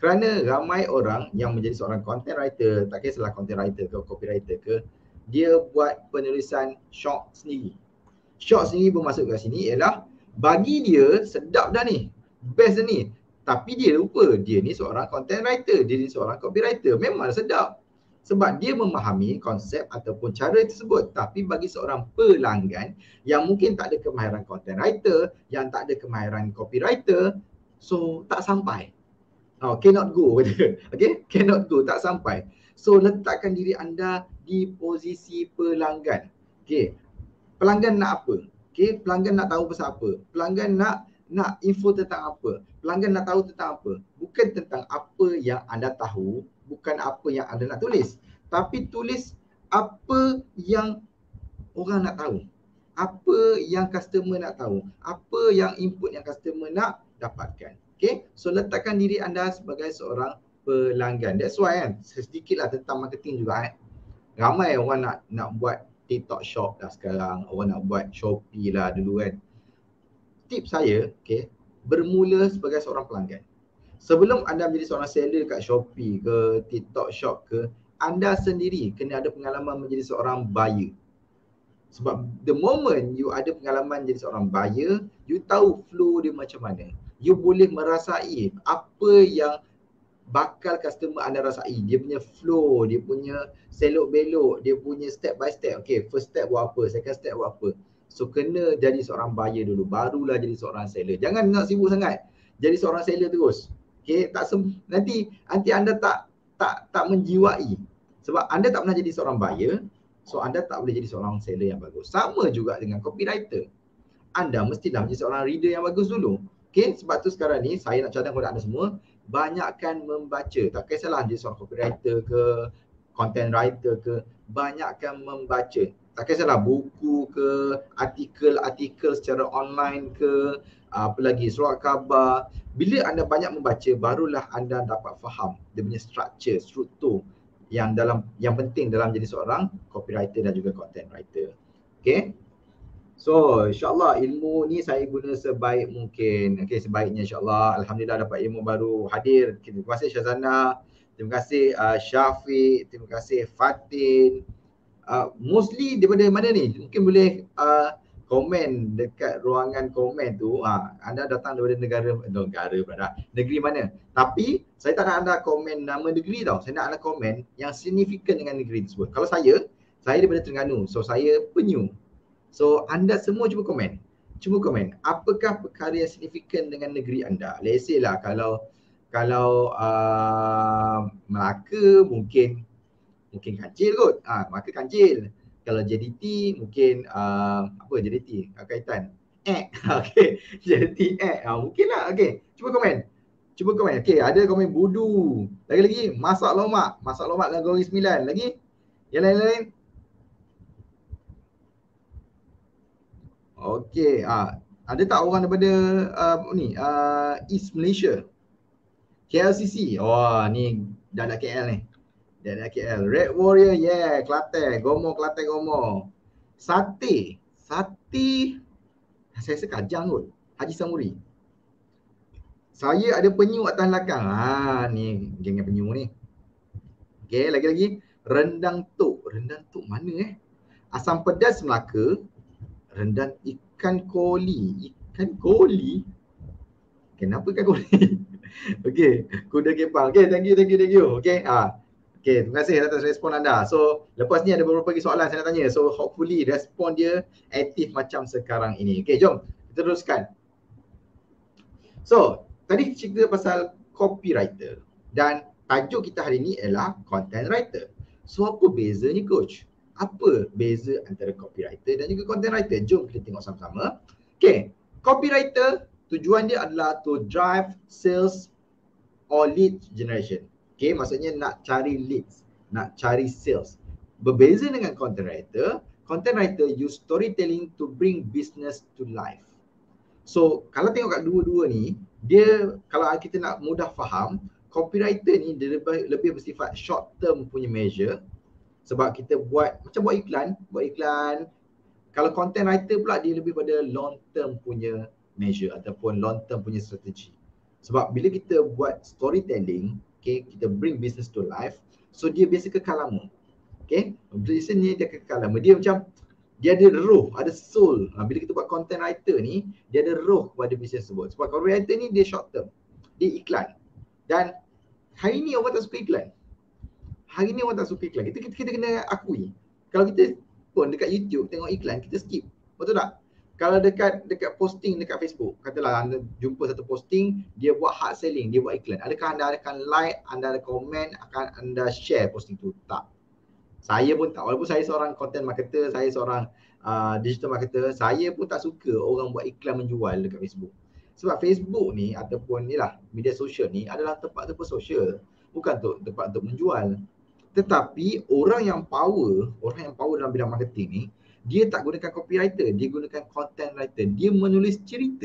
Kerana ramai orang yang menjadi seorang content writer, tak kisahlah content writer ke copywriter ke, dia buat penulisan short sendiri. Short sendiri bermaksud kat sini ialah bagi dia sedap dah ni, best dah ni. Tapi dia lupa dia ni seorang content writer, dia ni seorang copywriter. Memang sedap. Sebab dia memahami konsep ataupun cara tersebut. Tapi bagi seorang pelanggan yang mungkin tak ada kemahiran content writer, yang tak ada kemahiran copywriter, so tak sampai. Cannot go. Okay, cannot go, tak sampai. So letakkan diri anda di posisi pelanggan. Okay, pelanggan nak apa? Okay, pelanggan nak tahu pasal apa? Pelanggan nak info tentang apa? Pelanggan nak tahu tentang apa? Bukan tentang apa yang anda tahu, bukan apa yang anda nak tulis. Tapi tulis apa yang orang nak tahu. Apa yang customer nak tahu. Apa yang input yang customer nak dapatkan. Okay, so letakkan diri anda sebagai seorang pelanggan. That's why kan, sedikitlah tentang marketing juga Ramai orang nak buat TikTok shop dah sekarang, orang nak buat Shopee lah dulu kan. Tips saya, okay, bermula sebagai seorang pelanggan. Sebelum anda menjadi seorang seller kat Shopee ke, TikTok shop ke, anda sendiri kena ada pengalaman menjadi seorang buyer. Sebab the moment you ada pengalaman jadi seorang buyer, you tahu flow dia macam mana. You boleh merasai apa yang bakal customer anda rasai. Dia punya flow, dia punya selok-belok, dia punya step by step. Okay, first step buat apa, second step buat apa. So kena jadi seorang buyer dulu, barulah jadi seorang seller. Jangan nak sibuk sangat jadi seorang seller terus. Okay, nanti anda tak menjiwai. Sebab anda tak pernah jadi seorang buyer, so anda tak boleh jadi seorang seller yang bagus. Sama juga dengan copywriter. Anda mestilah menjadi seorang reader yang bagus dulu. Okay, sebab tu sekarang ni saya nak cadang kepada anda semua, banyakkan membaca. Tak kisahlah dia seorang copywriter ke, content writer ke, banyakkan membaca. Tak kisahlah buku ke, artikel-artikel secara online ke, apa lagi, surat khabar. Bila anda banyak membaca, barulah anda dapat faham dia punya struktur yang penting dalam jadi seorang copywriter dan juga content writer. Okay. So insyaAllah ilmu ni saya guna sebaik mungkin. Okay, sebaiknya insyaAllah. Alhamdulillah dapat ilmu baru hadir. Terima kasih Syazana. Terima kasih Syafiq. Terima kasih Fatin. Mostly daripada mana ni? Mungkin boleh komen dekat ruangan komen tu. Anda datang daripada negeri mana? Tapi saya tak nak anda komen nama negeri tau. Saya nak anda komen yang signifikan dengan negeri tersebut. Kalau saya daripada Terengganu. So saya Penyu. So anda semua cuba komen. Apakah perkara yang signifikan dengan negeri anda? Let's say lah kalau Melaka mungkin Kancil kot. Melaka Kancil. Kalau JDT mungkin apa JDT? Kaitan okay. JDT mungkin lah. Okay, cuba komen. Okay, ada komen Budu. Lagi masak lomak dengan goreng 9. Lagi yang lain-lain. Okey, ada tak orang daripada East Malaysia? KLCC. Oh, ni dah nak KL ni. Dah nak KL. Red Warrior, yeah, Kelantan, Kelantan Gomo. Sate. Saya rasa Kajang kot. Haji Samuri. Saya ada Penyu atas belakang. Ni geng Penyu ni. Okey, lagi-lagi rendang tok. Rendang tok mana Asam pedas Melaka. Rendang ikan koli. Kenapa ikan koli? Okey, kuda kepang. Okey, thank you. Okey, okey, terima kasih atas respon anda. So, lepas ni ada beberapa lagi soalan saya nak tanya. So, hopefully respon dia aktif macam sekarang ini. Okey, jom kita teruskan. So, tadi cerita pasal copywriter dan tajuk kita hari ini ialah content writer. So, apa bezanya coach? Apa beza antara copywriter dan juga content writer? Jom kita tengok sama-sama. Okay, copywriter tujuan dia adalah to drive sales or lead generation. Okay, maksudnya nak cari leads, nak cari sales. Berbeza dengan content writer use storytelling to bring business to life. So, kalau tengok kat dua-dua ni, dia kalau kita nak mudah faham, copywriter ni dia lebih bersifat short term punya measure. Sebab kita buat iklan. Kalau content writer pula dia lebih pada long term punya measure ataupun long term punya strategi. Sebab bila kita buat storytelling, okay, kita bring business to life, so dia biasa kekal lama. Okay, business ni dia kekal lama. Dia macam, dia ada roh, ada soul. Bila kita buat content writer ni, dia ada roh kepada bisnes tersebut. Sebab content writer ni dia short term, dia iklan. Dan hari ni orang tak suka iklan. Hari ni orang tak suka iklan. Kita kena akui. Kalau kita pun dekat YouTube tengok iklan, kita skip. Betul tak? Kalau dekat posting dekat Facebook, katalah anda jumpa satu posting, dia buat hard selling, dia buat iklan. Adakah anda akan like, anda ada komen, akan anda share posting tu? Tak. Saya pun tak. Walaupun saya seorang content marketer, saya seorang digital marketer, saya pun tak suka orang buat iklan menjual dekat Facebook. Sebab Facebook ni ataupun ni lah media sosial ni adalah tempat-tempat sosial, bukan tempat untuk menjual. Tetapi orang yang power dalam bidang marketing ni, dia tak gunakan copywriter, dia gunakan content writer. Dia menulis cerita.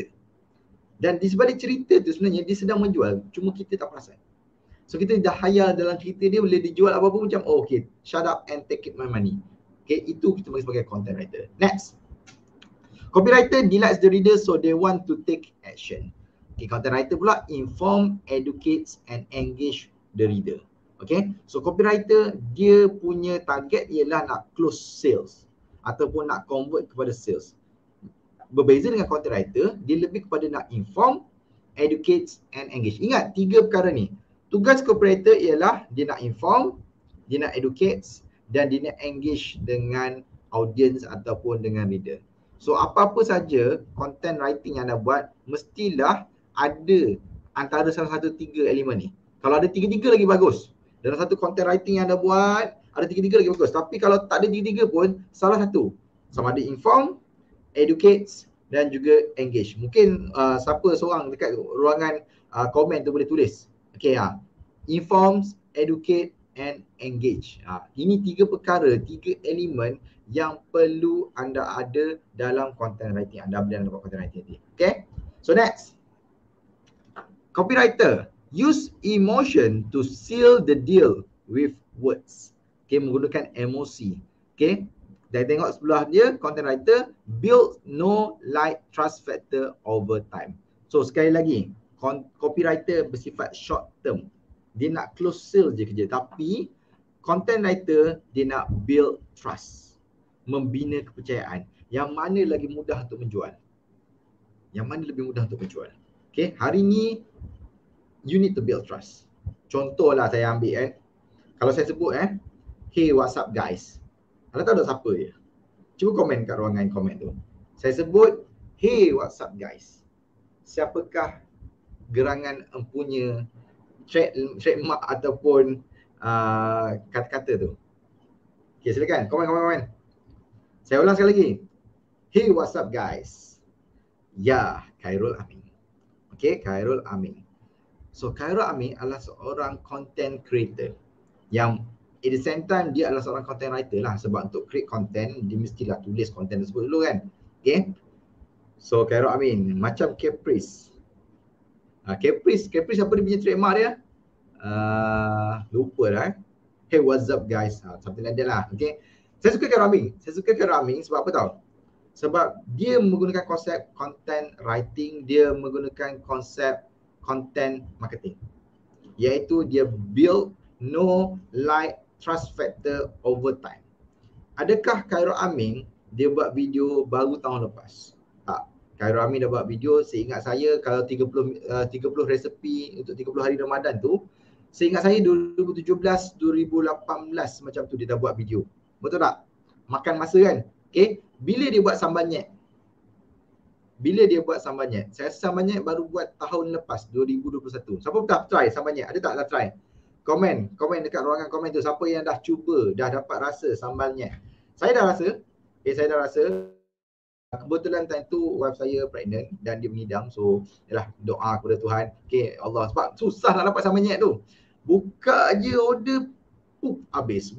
Dan di sebalik cerita tu sebenarnya dia sedang menjual, cuma kita tak perasan. So kita dah hayal dalam cerita dia, boleh dijual apa-apa macam, oh okay, shut up and take it my money. Okay, itu kita panggil sebagai content writer. Next. Copywriter delights the reader so they want to take action. Okay, content writer pula inform, educates and engage the reader. Okay, so copywriter dia punya target ialah nak close sales ataupun nak convert kepada sales. Berbeza dengan content writer, dia lebih kepada nak inform, educates and engage. Ingat, 3 perkara ni. Tugas copywriter ialah dia nak inform, dia nak educates dan dia nak engage dengan audience ataupun dengan reader. So apa-apa saja content writing yang anda buat, mestilah ada antara salah satu 3 elemen ni. Kalau ada 3-3 lagi bagus. Dalam satu content writing yang anda buat, ada 3-3 lagi bagus. Tapi kalau tak ada 3-3 pun, salah satu. Sama ada inform, educates dan juga engage. Mungkin siapa seorang dekat ruangan komen tu boleh tulis. Okay, informs, educate and engage. Ini 3 perkara, 3 elemen yang perlu anda ada dalam content writing anda bila anda buat content writing nanti. Okay, so next. Copywriter use emotion to seal the deal with words. Okay, menggunakan emosi. Okay, dan tengok sebelah dia, content writer build know, like, trust factor over time. So sekali lagi, copywriter bersifat short term. Dia nak close sale je kerja. Tapi content writer dia nak build trust, membina kepercayaan. Yang mana lagi mudah untuk menjual? Yang mana lebih mudah untuk menjual? Okay, hari ni you need to build trust. Contohlah saya ambil kalau saya sebut hey what's up guys, anda tahu tak siapa dia? Cuba komen kat ruangan komen tu. Saya sebut hey what's up guys, siapakah gerangan empunya trademark ataupun kata-kata tu? Okay, silakan komen. Saya ulang sekali lagi. Hey what's up guys, ya Khairul Amin. Okay, Khairul Amin. So Khairul Amin adalah seorang content creator yang at the same time dia adalah seorang content writer lah. Sebab untuk create content, dia mestilah tulis content tersebut dulu kan. Okay, so Khairul Amin macam Caprice. Caprice apa dia punya trademark dia? Lupa dah. Hey what's up guys, something like that lah. Okay, saya suka Khairul Amin sebab apa tahu? Sebab dia menggunakan konsep content writing, dia menggunakan konsep content marketing, iaitu dia build know, like, trust factor over time. Adakah Khairul Amin dia buat video baru tahun lepas? Tak. Khairul Amin dah buat video, seingat saya kalau 30 resepi untuk 30 hari Ramadan tu, seingat saya 2017, 2018 macam tu dia dah buat video. Betul tak? Makan masa kan? Okay. Bila dia buat sambal nyet? Saya rasa sambal nyet baru buat tahun lepas, 2021. Siapa dah try sambal nyet? Ada tak dah try? Komen dekat ruangan komen tu. Siapa yang dah cuba, dah dapat rasa sambal nyet? Saya dah rasa. Okay, saya dah rasa. Kebetulan time tu wife saya pregnant dan dia mengidam. So, yalah, doa kepada Tuhan. Okay, Allah. Sebab susah nak dapat sambal nyet tu. Buka je order, habis.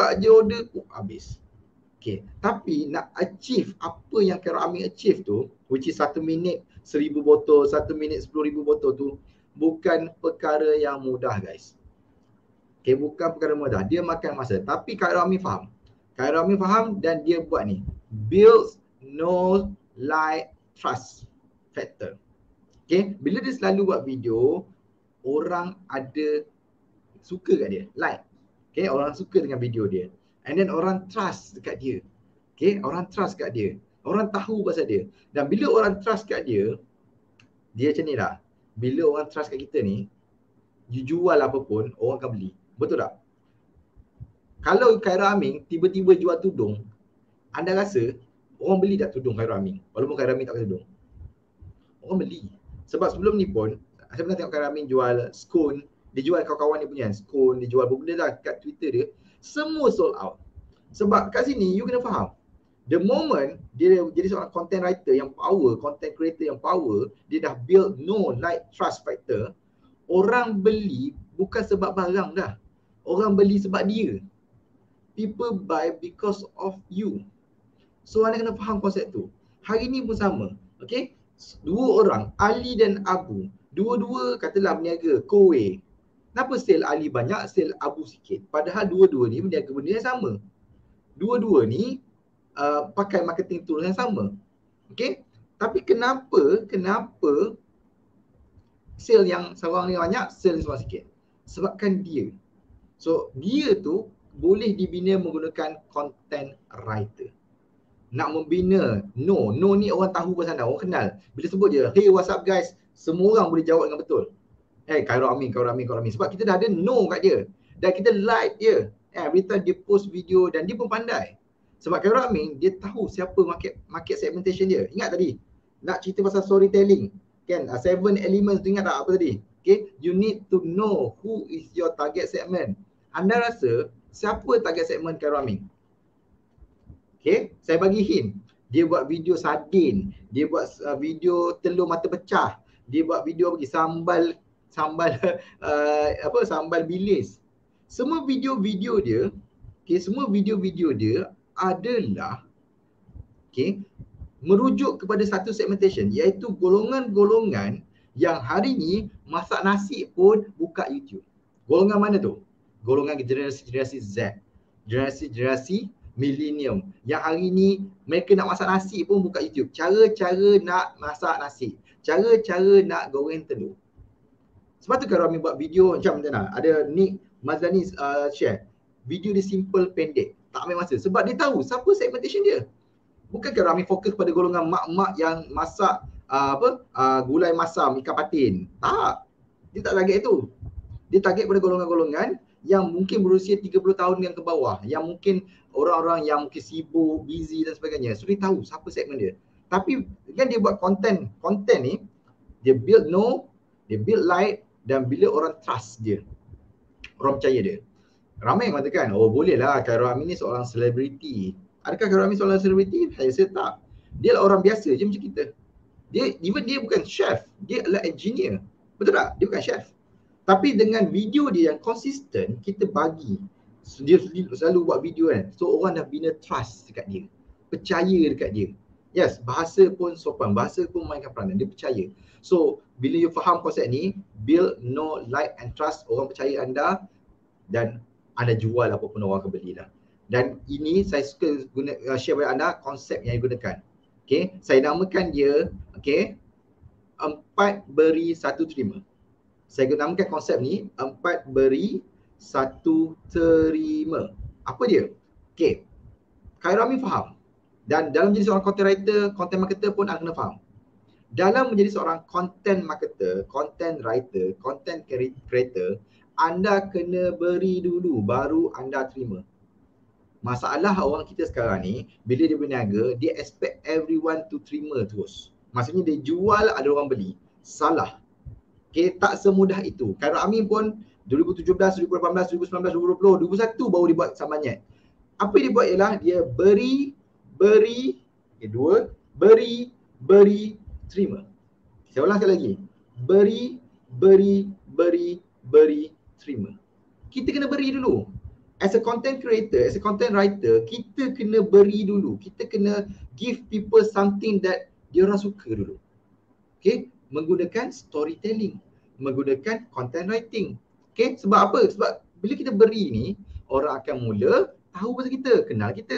Okay, tapi nak achieve apa yang Khairul Amin achieve tu, which is 1 minit 1000 botol, 1 minit 10,000 botol tu, bukan perkara yang mudah guys. Okay, bukan perkara mudah. Dia makan masa. Tapi Khairul Amin faham dan dia buat ni. Build, know, like, trust factor. Okay, bila dia selalu buat video, orang ada suka kat dia, like. Okay, orang suka dengan video dia. And then orang trust dekat dia. Okay, orang trust kat dia. Orang tahu pasal dia. Dan bila orang trust kat dia, dia macam ni lah. Bila orang trust kat kita ni, you jual apa pun, orang akan beli. Betul tak? Kalau Khairul Amin tiba-tiba jual tudung, anda rasa orang beli tak tudung Khairul Amin? Walaupun Khairul Amin tak pakai tudung. Orang beli. Sebab sebelum ni pun, saya pernah tengok Khairul Amin jual scone. Dia jual kawan-kawan dia punya scone, dia jual benda lah kat Twitter dia. Semua sold out. Sebab kat sini, you kena faham. The moment dia jadi seorang content writer yang power, content creator yang power, dia dah build know, like, trust factor. Orang beli bukan sebab barang dah. Orang beli sebab dia. People buy because of you. So anda kena faham konsep tu. Hari ni pun sama. Okay? Dua orang, Ali dan Abu. Dua-dua katalah berniaga, Kowe. Kenapa sale Ali banyak, sale Abu sikit? Padahal dua-dua ni berniaga benda yang sama. Dua-dua ni pakai marketing tool yang sama. Okay? Tapi kenapa sale yang seorang ni banyak, sale yang seorang sikit? Sebabkan dia. So, dia tu boleh dibina menggunakan content writer. Nak membina, no ni orang tahu pasal anda, orang kenal. Bila sebut je, hey what's up guys, semua orang boleh jawab dengan betul. Khairul Amin. Sebab kita dah ada no kat dia. Dan kita like dia. Every time dia post video dan dia pun pandai. Sebab Khairul Amin, dia tahu siapa market segmentation dia. Ingat tadi, nak cerita pasal storytelling. Kan, 7 elements tu, ingat tak apa tadi? Okay, you need to know who is your target segment. Anda rasa siapa target segment Khairul Amin? Okay, saya bagi hint. Dia buat video sardin, dia buat video telur mata pecah, dia buat video bagi sambal sambal bilis. Semua video-video dia, okay, semua video-video dia adalah merujuk kepada satu segmentation, iaitu golongan-golongan yang hari ni masak nasi pun buka YouTube. Golongan mana tu? Golongan generasi Z, generasi millennium, yang hari ni mereka nak masak nasi pun buka YouTube. Cara-cara nak masak nasi, cara-cara nak goreng telur. Sebab tu kalau Amin buat video macam mana, ada Nick Mazlani share video dia simple, pendek, tak ambil masa. Sebab dia tahu siapa segmentation dia. Bukan kalau Amin fokus pada golongan mak-mak yang masak gulai masam, ikan patin. Tak, dia tak target itu. Dia target pada golongan-golongan yang mungkin berusia 30 tahun yang ke bawah, yang mungkin orang-orang yang mungkin sibuk, busy dan sebagainya. So dia tahu siapa segmen dia. Tapi kan dia buat content ni, dia build know, dia build like, dan bila orang trust dia, orang percaya dia. Ramai yang mengatakan, oh bolehlah Khairul Amin ni seorang selebriti. Adakah Khairul Amin seorang selebriti? Saya tak. Dia lah orang biasa je macam kita. Dia bukan chef, dia adalah engineer. Betul tak? Dia bukan chef. Tapi dengan video dia yang konsisten, kita bagi. Dia selalu buat video kan. So orang dah bina trust dekat dia. Percaya dekat dia. Yes, bahasa pun sopan, bahasa pun mainkan peranan, dia percaya. So, bila you faham konsep ni, build, know, like and trust, orang percaya anda dan anda jual apa pun orang akan beli lah. Dan ini saya suka share kepada anda konsep yang digunakan. Okay, saya namakan dia, okay, 4 beri 1 terima. Saya namakan konsep ni 4 beri 1 terima. Apa dia? Okay, Khairul Amin faham. Dan dalam menjadi seorang content writer, content marketer pun anda kena faham. Dalam menjadi seorang content marketer, content writer, content creator, anda kena beri dulu baru anda terima. Masalah orang kita sekarang ni, bila dia berniaga, dia expect everyone to terima terus. Maksudnya dia jual, ada orang beli. Salah. Okay, tak semudah itu. Khairul Amin pun 2017, 2018, 2019, 2020, 2021 baru dia buat Samanyet. Apa dia buat ialah dia beri, terima. Saya ulang sekali lagi. Beri, terima. Kita kena beri dulu. As a content creator, as a content writer, kita kena beri dulu. Kita kena give people something that dia orang suka dulu. Okay? Menggunakan storytelling, menggunakan content writing. Okay? Sebab apa? Sebab bila kita beri ni, orang akan mula tahu pasal kita, kenal kita.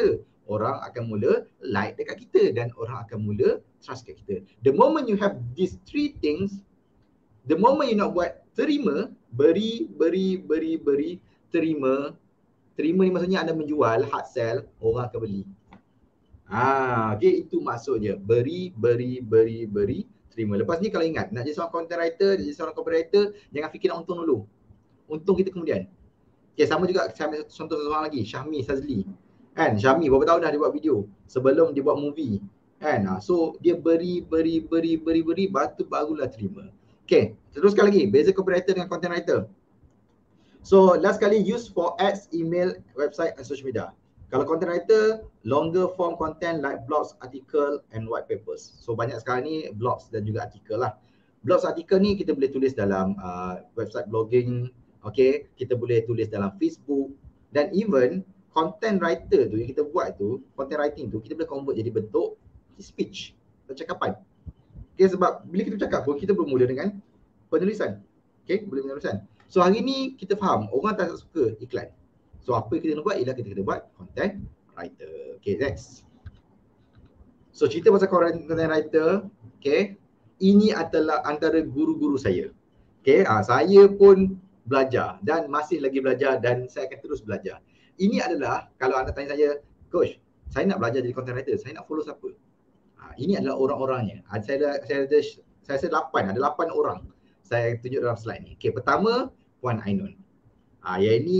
orang akan mula like dekat kita dan orang akan mula trust kat kita. The moment you have these three things, the moment you nak buat terima, beri, terima. Terima ni maksudnya anda menjual, hard sell, orang akan beli. Okay, itu maksudnya. Beri, terima. Lepas ni kalau ingat, nak jadi seorang content writer, jadi seorang copywriter, jangan fikir nak untung dulu. Untung kita kemudian. Okay, sama juga saya ambil contoh seorang lagi, Syahmi Sazli. Kan, Syahmi berapa tahun dah dia buat video sebelum dia buat movie. Kan, so dia beri, barulah terima. Okay, teruskan lagi, beza copywriter dengan content writer. So, last kali use for ads, email, website and social media. Kalau content writer, longer form content like blogs, article and white papers. So, banyak sekarang ni blogs dan juga artikel lah. Blogs, artikel ni kita boleh tulis dalam website blogging, okay, kita boleh tulis dalam Facebook, dan even content writer tu yang kita buat tu, content writing tu, kita boleh convert jadi bentuk speech, percakapan. Okay, sebab bila kita bercakap pun, kita bermula dengan penulisan. Okay, boleh penulisan. So hari ni kita faham, orang tak suka iklan. So apa yang kita nak buat ialah kita buat content writer. Okay, next. So cerita pasal content writer, okay, ini adalah antara guru-guru saya. Okay, saya pun belajar dan masih lagi belajar dan saya akan terus belajar. Ini adalah, kalau anda tanya saya, coach, saya nak belajar jadi content writer, saya nak follow siapa? Ini adalah orang-orangnya. Saya rasa 8 orang saya tunjuk dalam slide ni. Okay, pertama, Puan Ainun. Yang ini,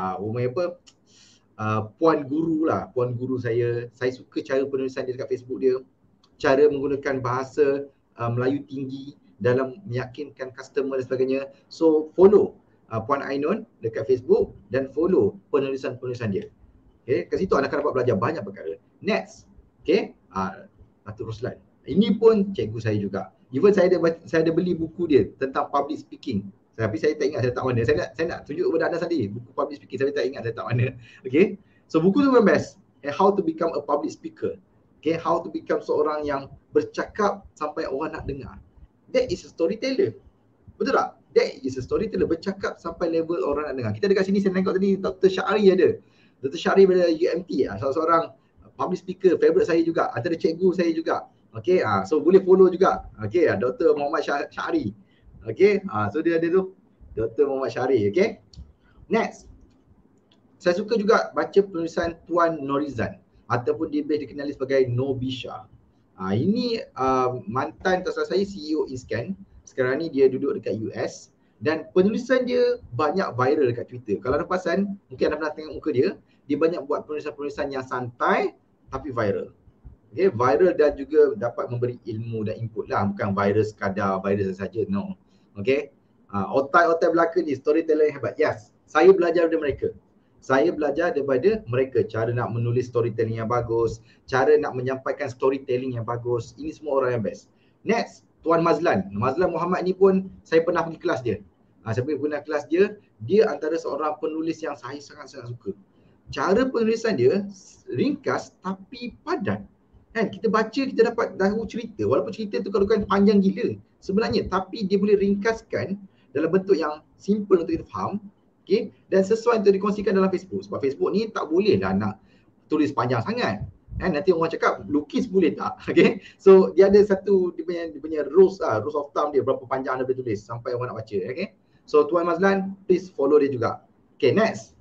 Puan Guru lah, Puan Guru saya. Saya suka cara penulisan dia dekat Facebook dia. Cara menggunakan bahasa Melayu tinggi dalam meyakinkan customer dan sebagainya. So, follow Puan Ainun dekat Facebook dan follow penulisan-penulisan dia. Okay, kat situ anda akan dapat belajar banyak perkara. Next, okay, Datuk Roslan. Ini pun cikgu saya juga. Even saya ada beli buku dia tentang public speaking. Tapi saya tak ingat saya letak mana. Saya nak tunjuk kepada anda tadi buku public speaking, saya tak ingat saya letak mana. Okay, so buku tu memang best. How to become a public speaker. Okay, how to become seorang yang bercakap sampai orang nak dengar. That is a storyteller. Betul tak? That is a storyteller, bercakap sampai level orang nak dengar. Kita dekat sini saya tengok tadi Dr. Syahri ada. Dr. Syahri pada UMT, seorang public speaker, favourite saya juga. Ada cikgu saya juga. Okay, so boleh follow juga. Okay, Dr. Muhammad Syahri. Okay, so dia ada tu, Dr. Muhammad Syahri. Okay, next. Saya suka juga baca penulisan Tuan Norizan ataupun dia dikenali sebagai Nobisha. Ini mantan tak salah saya CEO Inscan. Sekarang ni dia duduk dekat US dan penulisan dia banyak viral dekat Twitter. Kalau anda perasan, mungkin anda pernah tengok muka dia, dia banyak buat penulisan-penulisan yang santai tapi viral. Okay, viral dan juga dapat memberi ilmu dan input lah, bukan viral sekadar viral saja, no. Okay, otak-otak belaka ni storyteller yang hebat. Yes, saya belajar daripada mereka. Saya belajar daripada mereka cara nak menulis storytelling yang bagus, cara nak menyampaikan storytelling yang bagus. Ini semua orang yang best. Next, Tuan Mazlan. Mazlan Muhammad ni pun saya pernah pergi kelas dia. Saya pergi kelas dia. Dia antara seorang penulis yang saya sangat-sangat suka. Cara penulisan dia ringkas tapi padat. Kan, kita baca, kita dapat tahu cerita. Walaupun cerita tu kalau kan panjang gila sebenarnya, tapi dia boleh ringkaskan dalam bentuk yang simple untuk kita faham. Okay, dan sesuai untuk dikongsikan dalam Facebook. Sebab Facebook ni tak boleh lah nak tulis panjang sangat. Nanti orang cakap lukis boleh tak? Okay, so dia ada satu dia punya rules of thumb dia, berapa panjang anda boleh tulis sampai orang nak baca. Okay, so Tuan Mazlan, please follow dia juga. Okay, next.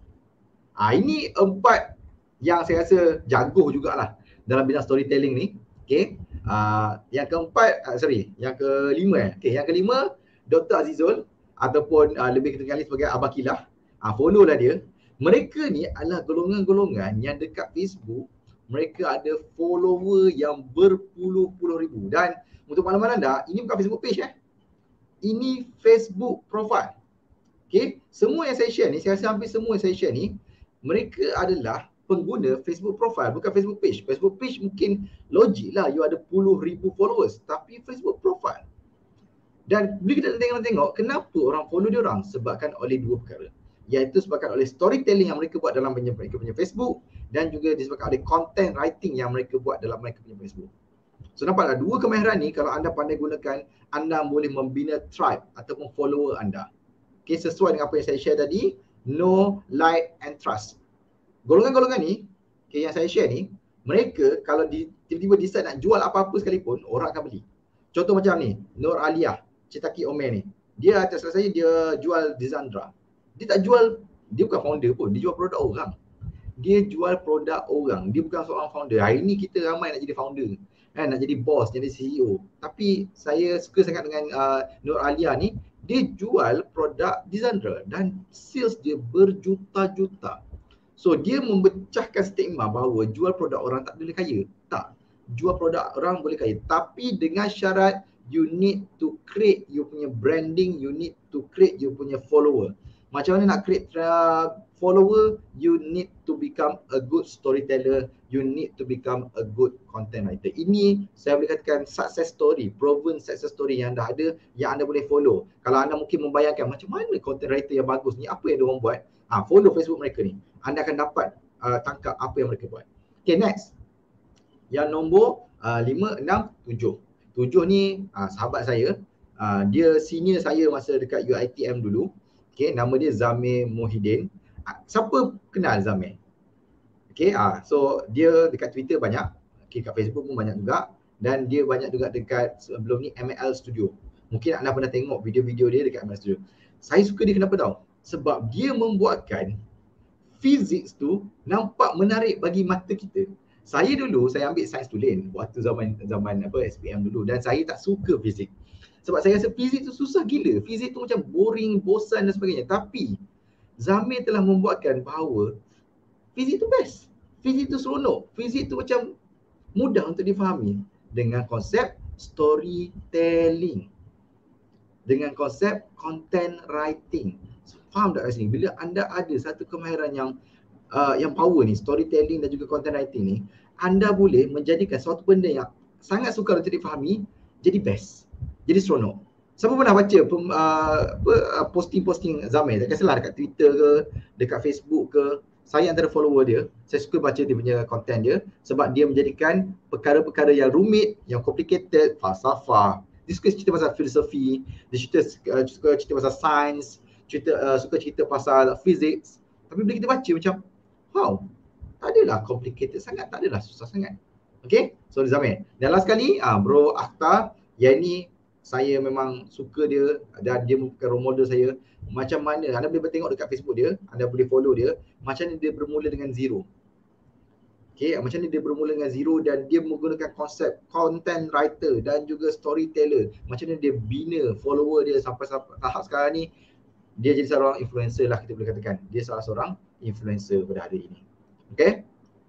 Ini 4 yang saya rasa jago jugalah dalam bidang storytelling ni. Okay, yang keempat, yang kelima. Okay, yang kelima, Dr. Azizul ataupun lebih kita kenali sebagai Abah Kilah. Follow lah dia. Mereka ni adalah golongan-golongan yang dekat Facebook, mereka ada follower yang berpuluh-puluh ribu. Dan untuk makluman anda, ini bukan Facebook page ini Facebook profile. Okay, semua yang saya share ni, saya rasa hampir semua yang saya share ni, mereka adalah pengguna Facebook profile, bukan Facebook page. Facebook page mungkin logik lah, you ada puluh ribu followers, tapi Facebook profile. Dan bila kita tengok kenapa orang follow dia orang, sebabkan oleh 2 perkara, iaitu sebabkan oleh storytelling yang mereka buat dalam mereka punya Facebook, dan juga disebabkan oleh content writing yang mereka buat dalam mereka punya Facebook. So nampaklah 2 kemahiran ni kalau anda pandai gunakan, anda boleh membina tribe ataupun follower anda. Okay, sesuai dengan apa yang saya share tadi, know, like and trust. Golongan-golongan ni, okay, yang saya share ni, Mereka kalau tiba-tiba decide nak jual apa-apa sekalipun, orang akan beli. Contoh macam ni, Nur Aliyah, Citaki Omer ni. Dia atas saya dia jual Dizandra. Dia tak jual, dia bukan founder pun, dia jual produk orang. Dia jual produk orang. Dia bukan seorang founder. Hari ni kita ramai nak jadi founder, kan, nak jadi boss, jadi CEO. Tapi saya suka sangat dengan Nur Aliyah ni, dia jual produk Dizandra dan sales dia berjuta-juta. So dia memecahkan stigma bahawa jual produk orang tak boleh kaya. Tak. Jual produk orang boleh kaya, tapi dengan syarat you need to create you punya branding, you need to create you punya follower. Macam mana nak create follower? You need to become a good storyteller, you need to become a good content writer. Ini saya boleh katakan success story, proven success story yang dah ada, yang anda boleh follow. Kalau anda mungkin membayangkan macam mana content writer yang bagus ni, apa yang diorang buat, follow Facebook mereka ni, anda akan dapat tangkap apa yang mereka buat. Okay, next. Yang nombor 5, 6, 7. 7 ni sahabat saya, dia senior saya masa dekat UiTM dulu. Okay, nama dia Zamir Mohidin. Siapa kenal Zamir? Okay, so dia dekat Twitter banyak, okay, kat Facebook pun banyak juga, dan dia banyak juga dekat sebelum ni ML Studio. Mungkin anda pernah tengok video-video dia dekat ML Studio. Saya suka dia kenapa tahu? Sebab dia membuatkan fizik tu nampak menarik bagi mata kita. Saya dulu, saya ambil sains tulen waktu zaman SPM dulu, dan saya tak suka fizik. Sebab saya rasa fizik tu susah gila. Fizik tu macam boring, bosan dan sebagainya. Tapi Zamir telah membuatkan bahawa fizik tu best. Fizik tu seronok. Fizik tu macam mudah untuk difahami dengan konsep storytelling, dengan konsep content writing. Faham tak kat sini? Bila anda ada satu kemahiran yang power ni, storytelling dan juga content writing ni, anda boleh menjadikan suatu benda yang sangat sukar untuk difahami jadi best, jadi seronok. Siapa pernah baca posting-posting Zamir? Tak kisahlah dekat Twitter ke, dekat Facebook ke. Saya antara follower dia, saya suka baca dia punya content dia sebab dia menjadikan perkara-perkara yang rumit, yang complicated, falsafah. Dia suka cerita pasal filosofi, dia suka cerita pasal sains, suka cerita pasal physics. Tapi bila kita baca macam, wow, tak adalah complicated sangat, tak adalah susah sangat. Okay, so Zamir. Dan last sekali, Bro Akhtar, yang ni saya memang suka dia dan dia bukan role model saya. Macam mana, anda boleh tengok dekat Facebook dia, anda boleh follow dia, macam mana dia bermula dengan zero. Okay, macam mana dia bermula dengan zero dan dia menggunakan konsep content writer dan juga storyteller. Macam mana dia bina follower dia sampai tahap sekarang ni, dia jadi seorang influencer lah, kita boleh katakan. Dia salah seorang influencer pada hari ini. Okay,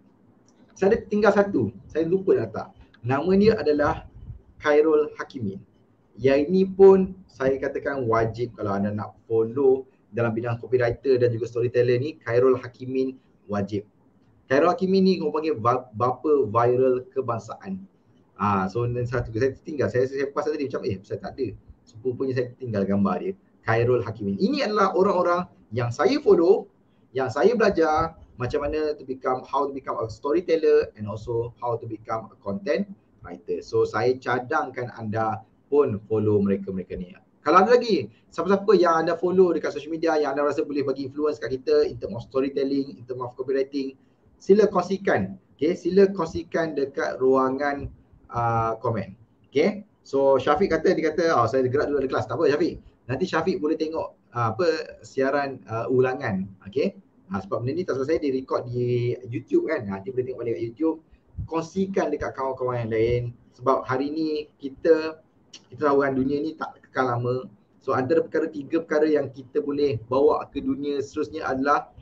saya ada tinggal satu, saya lupa nak letak. Nama dia adalah Khairul Hakimin. Yang ini pun saya katakan wajib kalau anda nak follow dalam bidang copywriter dan juga storyteller ni. Khairul Hakimin wajib. Khairul Hakimin ni orang panggil bapa viral kebangsaan. So satu saya tinggal, saya pasal tadi macam saya tak ada. Rupanya saya tinggal gambar dia. Khairul Hakimin. Ini adalah orang-orang yang saya follow, yang saya belajar macam mana how to become a storyteller and also how to become a content writer. So saya cadangkan anda pun follow mereka-mereka ni. Kalau ada lagi siapa-siapa yang anda follow dekat social media yang anda rasa boleh bagi influence kat kita in term of storytelling, in term of copywriting, sila kongsikan. Okay, sila kongsikan dekat ruangan komen. Okay, so Syafiq kata, dia kata saya gerak dulu ada kelas. Tak apa Syafiq, nanti Syafiq boleh tengok siaran ulangan. Okay, sebab benda ni tak selesai, dia record di YouTube kan. Nanti boleh tengok balik kat YouTube. Kongsikan dekat kawan-kawan yang lain. Sebab hari ni kita tahu kan dunia ni tak kekal lama. So antara tiga perkara yang kita boleh bawa ke dunia seterusnya adalah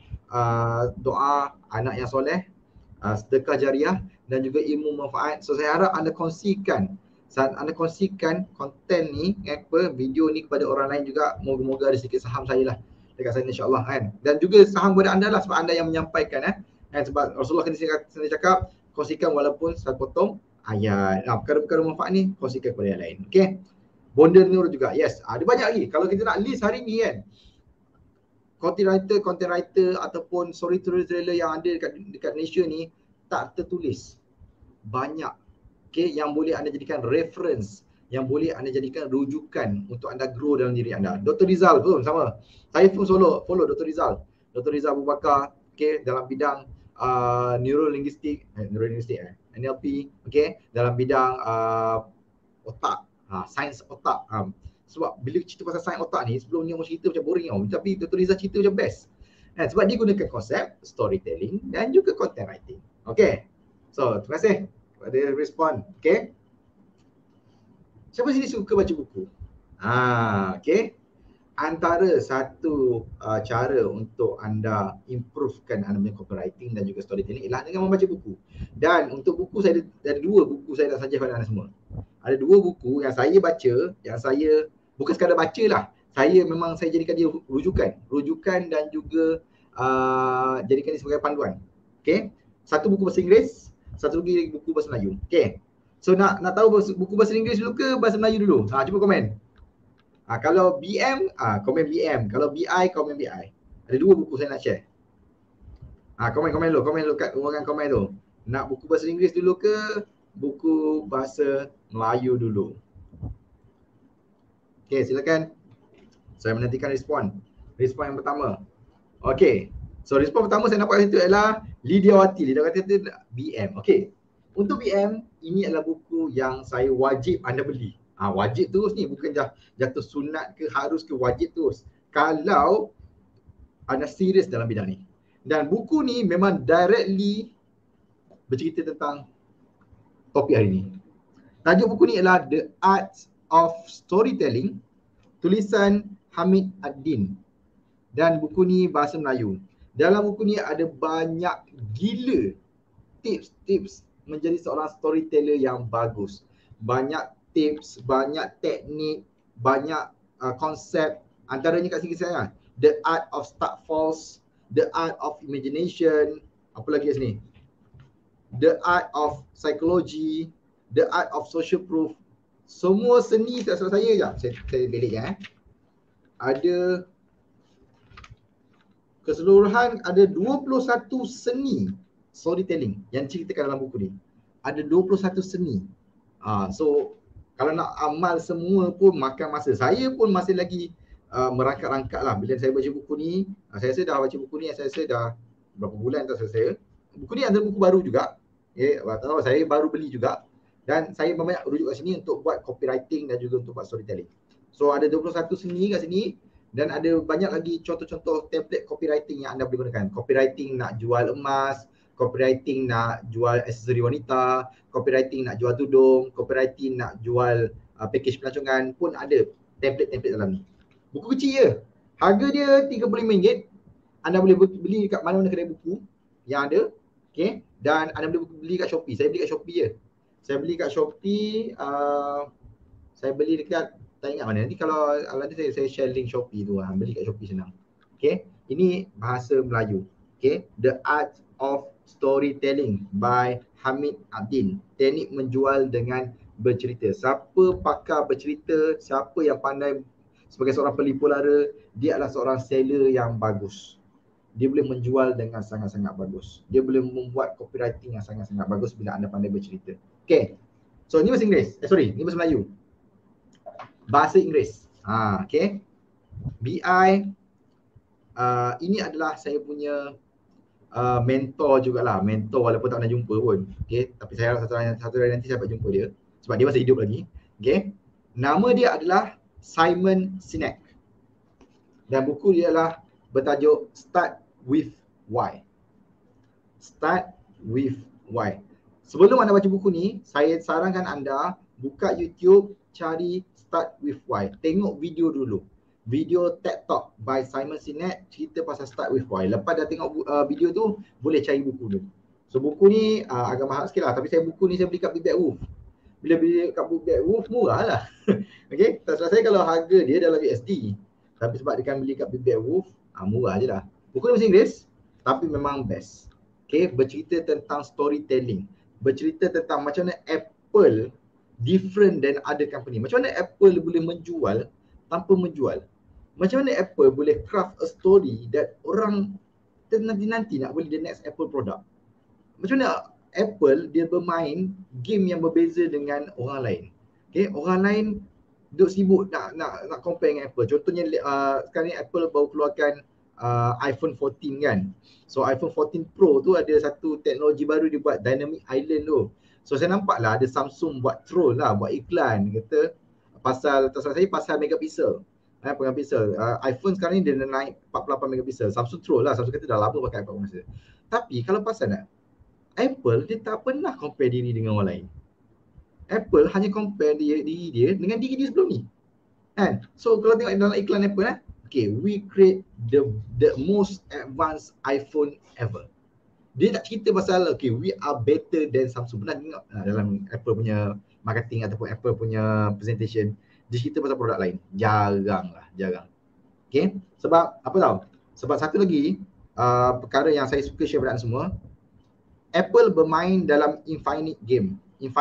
doa, anak yang soleh, sedekah jariah dan juga ilmu manfaat. So saya harap anda kongsikan konten ni, video ni kepada orang lain juga. Moga-moga ada sedikit saham saya lah dekat sana insyaAllah kan. Dan juga saham kepada anda lah sebab anda yang menyampaikan sebab Rasulullah kena cakap kongsikan walaupun satu potong ayat. Perkara-perkara manfaat ni kongsikan kepada yang lain. Okay, Bonda Nur juga. Yes, ada banyak lagi. Kalau kita nak list hari ni kan, content writer ataupun storyteller yang ada dekat Malaysia ni tak tertulis. Banyak. Okay, yang boleh anda jadikan reference, yang boleh anda jadikan rujukan untuk anda grow dalam diri anda. Dr. Rizal pun sama. Saya pun follow Dr. Rizal. Dr. Rizal Abu Bakar, okay, dalam bidang neurolinguistic, NLP, okay, dalam bidang otak, sains otak. Sebab bila cerita pasal sains otak ni, sebelum ni orang cerita macam boring tau, tapi Dr. Rizal cerita macam best. Sebab dia gunakan konsep storytelling dan juga content writing. Okay, so terima kasih kepada respon. Okay, siapa sini suka baca buku? Okay, antara satu cara untuk anda improvekan anda punya copywriting dan juga storytelling ialah dengan membaca buku. Dan untuk buku saya ada 2 buku saya nak suggest pada anda semua. Ada 2 buku yang saya baca, yang saya bukan sekadar baca lah, saya jadikan dia rujukan dan juga jadikan dia sebagai panduan. Okay, satu buku bahasa Inggeris, satu lagi buku bahasa Melayu. Okay, so nak tahu buku bahasa Inggeris dulu ke bahasa Melayu dulu? Cuba komen. Kalau BM, komen BM. Kalau BI, komen BI. Ada 2 buku saya nak share. Komen dulu kat ruangan komen tu. Nak buku bahasa Inggeris dulu ke buku bahasa Melayu dulu? Okay, silakan. Saya menantikan respon yang pertama. Okay, so respon pertama saya nampak itu adalah Lydia Wati itu BM. Okay, untuk BM, ini adalah buku yang saya wajib anda beli. Wajib terus ni, bukan jatuh sunat ke, harus ke, wajib terus kalau anda serius dalam bidang ni. Dan buku ni memang directly bercerita tentang topik hari ni. Tajuk buku ni adalah The Art of Storytelling, tulisan Hamid Ad-Din, dan buku ni bahasa Melayu. Dalam buku ni ada banyak gila tips-tips menjadi seorang storyteller yang bagus. Banyak tips, banyak teknik, banyak konsep. Antaranya kat sini saya, The Art of Start False, The Art of Imagination, apa lagi kat sini? The Art of Psychology, The Art of Social Proof. Semua seni tak salah saya je. Saya belik Ada keseluruhan ada 21 seni storytelling yang diceritakan dalam buku ni. Ada 21 seni. So kalau nak amal semua pun makan masa. Saya pun masih lagi merangkak-rangkak lah. Bila saya baca buku ni, saya rasa dah baca buku ni, saya rasa dah berapa bulan tak selesai. Buku ni ada buku baru juga. Saya baru beli juga. Dan saya banyak rujuk kat sini untuk buat copywriting dan juga untuk buat storytelling. So ada 21 seni kat sini dan ada banyak lagi contoh-contoh template copywriting yang anda boleh gunakan. Copywriting nak jual emas, copywriting nak jual aksesori wanita, copywriting nak jual tudung, copywriting nak jual package pelancongan pun ada template-template dalam ni. Buku kecil je. Harga dia RM35. Anda boleh beli kat mana-mana kedai buku yang ada. Okay. Dan anda boleh beli kat Shopee. Saya beli kat Shopee je. Saya beli kat Shopee. Saya beli dekat, tak ingat mana. Nanti kalau nanti saya share link Shopee tu. Beli kat Shopee senang. Okay. Ini bahasa Melayu. Okay. The Art of Storytelling by Hamid Ad-Din. Teknik menjual dengan bercerita. Siapa pakar bercerita, siapa yang pandai sebagai seorang pelipu lara, dia adalah seorang seller yang bagus. Dia boleh menjual dengan sangat-sangat bagus. Dia boleh membuat copywriting yang sangat-sangat bagus bila anda pandai bercerita. Okay. So ni bahasa Inggeris. Ni bahasa Melayu. Bahasa Inggeris. Okay. BI. Ini adalah saya punya mentor jugalah. Mentor walaupun tak pernah jumpa pun. Okay. Tapi saya harap satu hari nanti saya dapat jumpa dia. Sebab dia masih hidup lagi. Okay. Nama dia adalah Simon Sinek. Dan buku dia adalah bertajuk Start with Why. Start with Why. Sebelum anda baca buku ni, saya sarankan anda buka YouTube, cari Start with Why. Tengok video dulu. Video TED Talk by Simon Sinek cerita pasal Start with Why. Lepas dah tengok video tu, boleh cari buku dulu. So buku ni agak mahal sikit lah. Tapi buku ni saya beli kat Big Bad Wolf. Bila beli kat Big Bad Wolf, murah lah. Okay, tak salah saya kalau harga dia dalam USD. Tapi sebab dia kan beli kat Big Bad Wolf, murah je lah. Buku ni bahasa Inggeris, tapi memang best. Okay, bercerita tentang storytelling. Bercerita tentang macam mana Apple different than other company. Macam mana Apple boleh menjual tanpa menjual. Macam mana Apple boleh craft a story that orang nanti nak beli the next Apple product. Macam mana Apple dia bermain game yang berbeza dengan orang lain. Okay, orang lain duk sibuk nak compare dengan Apple. Contohnya sekarang ni Apple baru keluarkan iPhone 14 kan. So iPhone 14 Pro tu ada satu teknologi baru dia buat, Dynamic Island tu. So saya nampak lah ada Samsung buat troll lah, buat iklan kata pasal, tak salah saya pasal megapixel. Megapixel. iPhone sekarang ni dia naik 48 megapixel. Samsung troll lah, Samsung kata dah lama pakai iPhone masa. Tapi kalau pasal nak, Apple dia tak pernah compare diri dengan orang lain. Apple hanya compare diri dia dengan diri dia sebelum ni. Kan? So kalau tengok dalam iklan Apple okay, we create the most advanced iPhone ever. Dia tak cerita pasal okay, we are better than Samsung. Pernah tengok dalam Apple punya marketing ataupun Apple punya presentation, dia cerita pasal produk lain. Jarang. Okay, sebab apa tahu? Sebab satu lagi perkara yang saya suka share pada anda semua, Apple bermain dalam infinite game.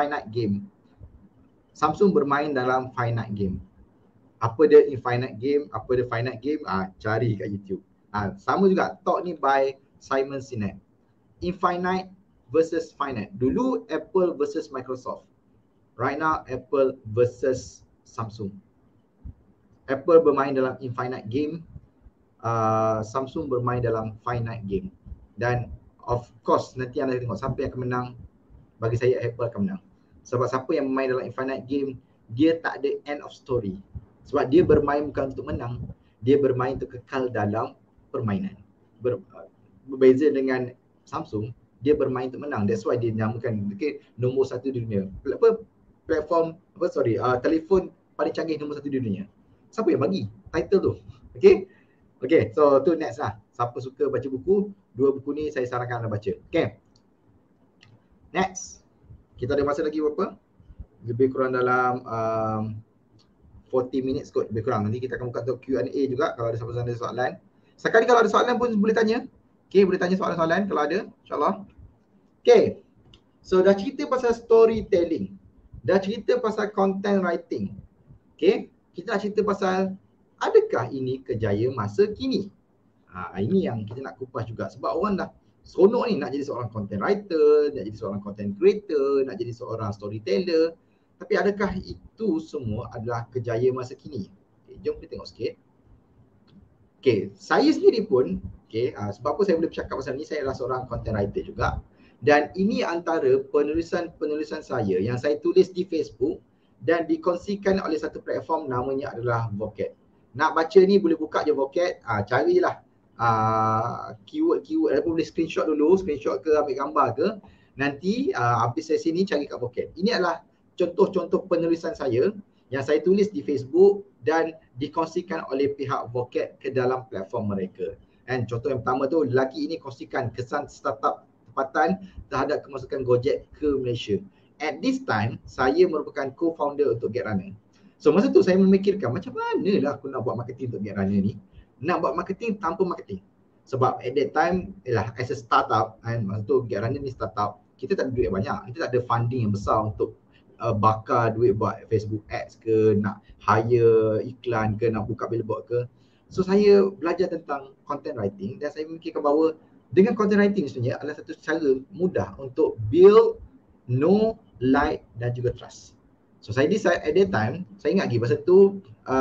Samsung bermain dalam finite game. Apa dia infinite game, apa dia finite game, cari kat YouTube. Sama juga, talk ni by Simon Sinek. Infinite versus finite. Dulu Apple versus Microsoft. Right now Apple versus Samsung. Apple bermain dalam infinite game, Samsung bermain dalam finite game. Dan of course nanti anda tengok siapa yang akan menang. Bagi saya Apple akan menang. Sebab siapa yang bermain dalam infinite game, dia tak ada end of story. Sebab dia bermain bukan untuk menang, dia bermain untuk kekal dalam permainan. Berbeza dengan Samsung, dia bermain untuk menang. That's why dia namakan nombor 1 di dunia. Telefon paling canggih nombor 1 di dunia. Siapa yang bagi title tu? Okay, so tu next lah. Siapa suka baca buku, 2 buku ni saya sarankan anda baca. Okay, next. Kita ada masa lagi berapa? Lebih kurang dalam 40 minutes kot, lebih kurang. Nanti kita akan buka untuk Q&A juga kalau ada siapa-siapa ada soalan. Sekali kalau ada soalan pun boleh tanya. Okay, boleh tanya soalan-soalan kalau ada, insyaAllah. Okay, so dah cerita pasal storytelling. Dah cerita pasal content writing. Okay, kita dah cerita pasal adakah ini kejayaan masa kini? Ini yang kita nak kupas juga. Sebab orang dah seronok ni nak jadi seorang content writer, nak jadi seorang content creator, nak jadi seorang storyteller. Tapi adakah itu semua adalah kejayaan masa kini? Okay, jom kita tengok sikit. Okay, saya sendiri pun, sebab apa saya boleh bercakap pasal ni, saya adalah seorang content writer juga. Dan ini antara penulisan saya yang saya tulis di Facebook dan dikongsikan oleh satu platform namanya adalah Vocab. Nak baca ni boleh buka je Vocab, carilah keyword ataupun boleh screenshot ke ambil gambar ke. Nanti habis sesi ni cari kat Vocab. Ini adalah contoh-contoh penulisan saya yang saya tulis di Facebook dan dikongsikan oleh pihak Vocab ke dalam platform mereka. Dan contoh yang pertama tu, lelaki ini kongsikan kesan startup tempatan terhadap kemasukan Gojek ke Malaysia. At this time, saya merupakan co-founder untuk GetRunner. So masa tu saya memikirkan macam mana lah aku nak buat marketing untuk GetRunner ni. Nak buat marketing tanpa marketing. Sebab at that time, as a startup, masa tu GetRunner ni startup, kita tak ada duit banyak. Kita tak ada funding yang besar untuk bakar duit buat Facebook ads ke, nak hire iklan ke, nak buka billboard ke. So saya belajar tentang content writing dan saya memikirkan bahawa dengan content writing sebenarnya adalah satu cara mudah untuk build, know, like dan juga trust. So saya decide at that time, saya ingat lagi pasal tu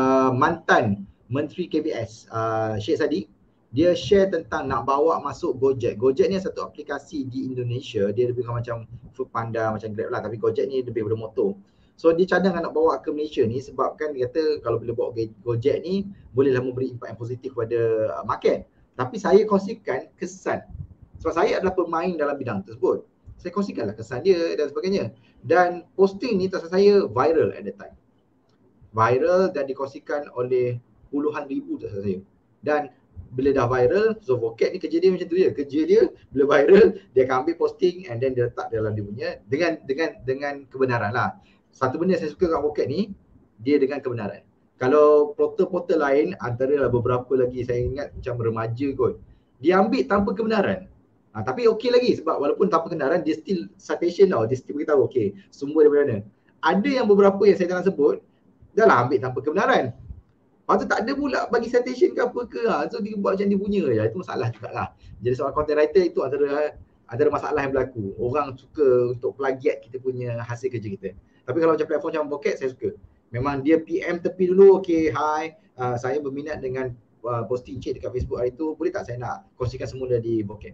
mantan Menteri KBS Sheikh Sadiq, dia share tentang nak bawa masuk Gojek. Gojek ni satu aplikasi di Indonesia, dia lebih macam Foodpanda, macam Grab lah, tapi Gojek ni lebih bermotor. So dia cadang nak bawa ke Malaysia ni sebabkan dia kata kalau boleh bawa Gojek ni bolehlah memberi impak yang positif pada market. Tapi saya kongsikan kesan. Sebab saya adalah pemain dalam bidang tersebut. Saya kongsikanlah kesan dia dan sebagainya. Dan posting ni tak salah saya viral at that time. Viral dan dikongsikan oleh puluhan ribu tak salah saya. Dan bila dah viral, so Vocab ni kerja dia macam tu je. Kerja dia bila viral, dia akan ambil posting and then dia letak dalam dia punya dengan kebenaran lah. Satu benda saya suka kat Vocab ni, dia dengan kebenaran. Kalau portal-portal lain, antara beberapa lagi saya ingat macam remaja kot, dia ambil tanpa kebenaran. Tapi okey lagi sebab walaupun tanpa kebenaran, dia still citation tau. Dia still beritahu okey, sumber daripada mana. Ada yang beberapa yang saya jangan sebut, dah lah ambil tanpa kebenaran. Lepas tu tak ada pula bagi citation ke apa ke. So dia buat macam dia punya je. Itu masalah juga lah. Jadi seorang content writer itu antara masalah yang berlaku. Orang suka untuk plagiat kita punya hasil kerja kita. Tapi kalau macam platform macam Vocab, saya suka. Memang dia PM tepi dulu, okay, hi, saya berminat dengan posting cik dekat Facebook hari tu, boleh tak saya nak kongsikan semula di Bokeh.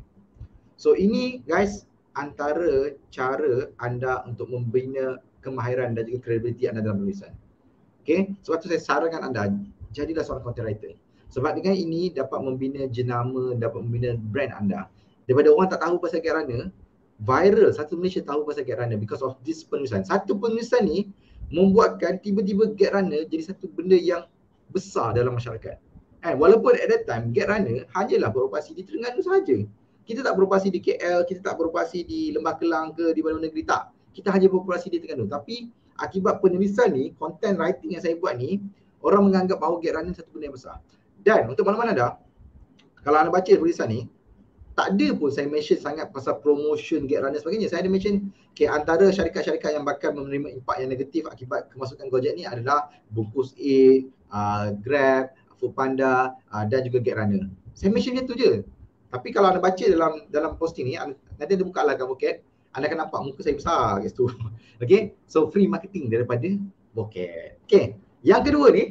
So ini guys antara cara anda untuk membina kemahiran dan juga kredibiliti anda dalam penulisan. Okay, sebab tu saya sarankan anda jadilah seorang content writer. Sebab dengan ini dapat membina jenama, dapat membina brand anda. Daripada orang tak tahu pasal Get Runner, viral, satu Malaysia tahu pasal Get Runner because of this penulisan. Satu penulisan ni membuatkan tiba-tiba Get Runner jadi satu benda yang besar dalam masyarakat. Walaupun at that time Get Runner hanyalah beroperasi di Terengganu sahaja. Kita tak beroperasi di KL, kita tak beroperasi di Lembah Kelang ke di mana negeri, tak. Kita hanya beroperasi di Terengganu. Tapi akibat penulisan ni, content writing yang saya buat ni, orang menganggap bahawa Get Runner satu benda yang besar. Dan untuk mana-mana dah, kalau anda baca tulisan ni, tak ada pun saya mention sangat pasal promotion Get Runner sebagainya. Saya ada mention antara syarikat-syarikat yang bakal menerima impak yang negatif akibat kemasukan Gojek ni adalah Bungkus Aid, Grab, Foodpanda dan juga Get Runner. Saya mention dia tu je. Tapi kalau anda baca dalam posting ni, nanti anda buka lah kat Bokeh, anda akan nampak muka saya besar kat situ. Okay, so free marketing daripada Bokeh. Okay, yang kedua ni,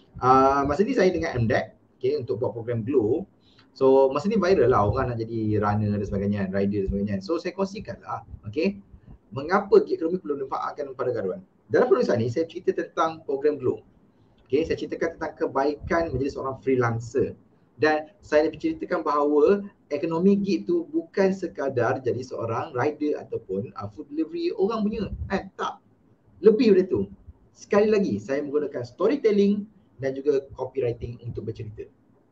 masa ni saya dengan MDEC, okay, untuk buat program Glow. So masa ni viral lah, orang nak jadi runner dan sebagainya, rider dan sebagainya. So saya kongsikan lah, okay, mengapa gig ekonomi perlu dimanfaatkan pada karuan. Dalam penulisan ni, saya cerita tentang program Glow. Okay, saya ceritakan tentang kebaikan menjadi seorang freelancer. Dan saya ceritakan bahawa ekonomi gig tu bukan sekadar jadi seorang rider ataupun food delivery orang punya. Tak. Lebih dari tu. Sekali lagi, saya menggunakan storytelling dan juga copywriting untuk bercerita.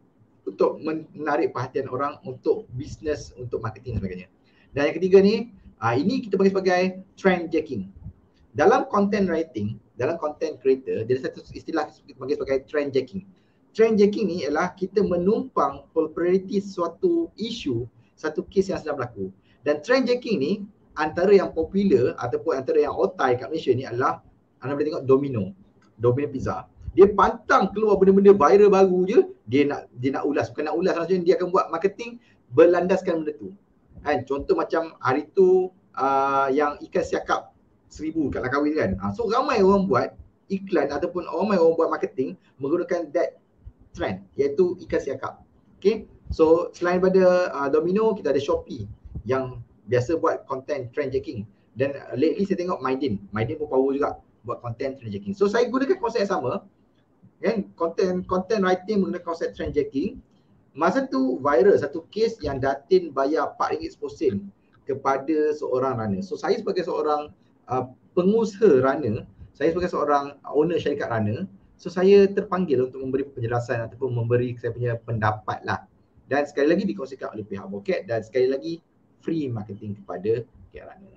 Untuk menarik perhatian orang, untuk bisnes, untuk marketing dan sebagainya. Dan yang ketiga ni, ini kita panggil sebagai trend jacking. Dalam content writing, dalam content creator, dia ada satu istilah kita panggil sebagai trend jacking. Trend jacking ni ialah kita menumpang populariti suatu isu, satu kes yang sedang berlaku. Dan trend jacking ni, antara yang popular ataupun antara yang otai kat Malaysia ni adalah, anda boleh tengok Domino Pizza. Dia pantang keluar benda-benda viral baru je, dia nak ulas. Bukan nak ulas maksudnya, dia akan buat marketing berlandaskan benda tu. Contoh macam hari tu yang ikan siakap 1000 kat Langkawi kan. So ramai orang buat iklan ataupun ramai orang buat marketing menggunakan that trend, iaitu ikan siakap. Okay, so selain daripada Domino, kita ada Shopee yang biasa buat content trend jacking. Dan lately saya tengok Mydin pun power juga buat content trend jacking. So saya gunakan konsep yang sama, kan, content writing menggunakan konsep trend jacking. Masa tu viral satu kes yang Datin bayar RM4 seposen kepada seorang runner. So saya sebagai seorang pengusaha runner, saya sebagai seorang owner syarikat runner, so saya terpanggil untuk memberi penjelasan ataupun memberi saya punya pendapat lah. Dan sekali lagi dikongsikan oleh pihak Bokeh, dan sekali lagi free marketing kepada Get Runner.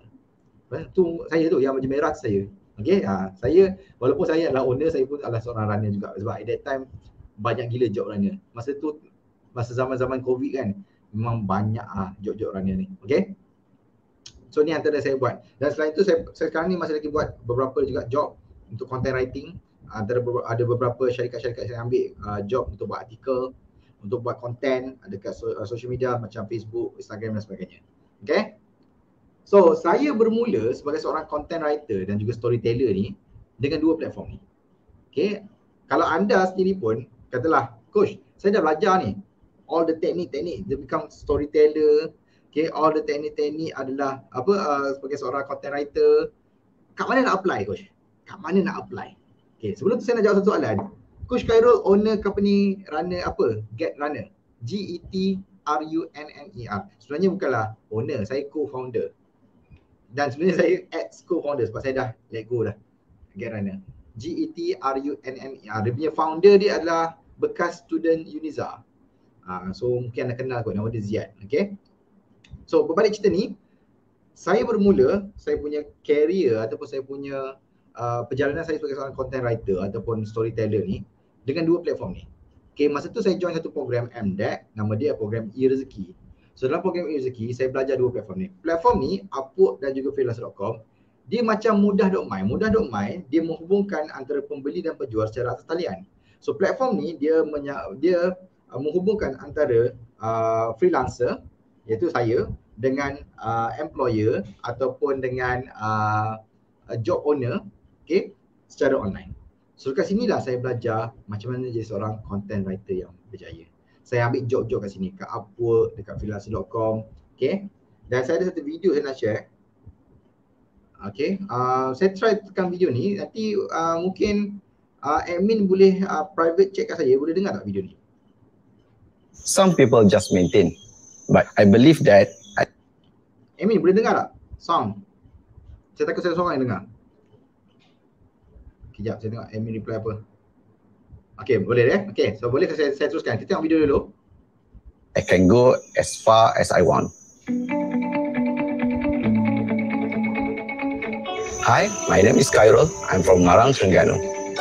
Tu saya tu yang baju merah saya. Okay, saya walaupun saya adalah owner, saya pun adalah seorang runner juga. Sebab at that time banyak gila job runner. Masa tu, masa zaman-zaman COVID kan, memang banyak job-job runner ni. Okay, so ni antara saya buat. Dan selain itu saya sekarang ni masih lagi buat beberapa juga job untuk content writing. Ada beberapa syarikat-syarikat saya ambil job untuk buat artikel, untuk buat content dekat social media macam Facebook, Instagram dan sebagainya. Okay, so saya bermula sebagai seorang content writer dan juga storyteller ni dengan dua platform ni. Okay, kalau anda sendiri pun katalah, coach, saya dah belajar ni all the teknik-teknik dia become storyteller. Okay, all the teknik-teknik adalah sebagai seorang content writer, kat mana nak apply, coach? Kat mana nak apply? Okay, sebelum tu saya nak jawab satu soalan. Coach Khairul owner company runner apa? Get Runner. GETRUNNER. Sebenarnya bukanlah owner, saya co-founder. Dan sebenarnya saya ex-co-founder sebab saya dah let go dah Get Runner. GETRUNNER. Dia punya founder dia adalah bekas student Uniza. So mungkin anda kenal kot, nama dia Ziad. Okay, so berbalik cerita ni, saya bermula saya punya career ataupun saya punya perjalanan saya sebagai seorang content writer ataupun storyteller ni dengan dua platform ni. Okay, masa tu saya join satu program MDEC, nama dia program e-Rezeki. So dalam program e-Rezeki, saya belajar dua platform ni. Platform ni, Upwork dan juga freelancer.com, dia macam mudah.my. Mudah.my, dia menghubungkan antara pembeli dan penjual secara atas talian. So platform ni, dia menghubungkan antara freelancer, iaitu saya, dengan employer ataupun dengan job owner, okay, secara online. So dekat sinilah saya belajar macam mana jadi seorang content writer yang berjaya. Saya ambil job-job kat sini, kat Upwork, dekat freelancer.com. Okay. Dan saya ada satu video saya nak share. Okay. Saya try tekan video ni. Nanti mungkin admin boleh private check kat saya. Boleh dengar tak video ni? Some people just maintain. But I believe that... Admin boleh dengar tak? Sound. Saya takut saya seorang yang dengar. Kejap, saya tengok admin reply apa. Okay, boleh deh. Okay, so boleh saya teruskan. Kita tengok video dulu. I can go as far as I want. Hi, my name is Khairul. I'm from Marang, Terengganu.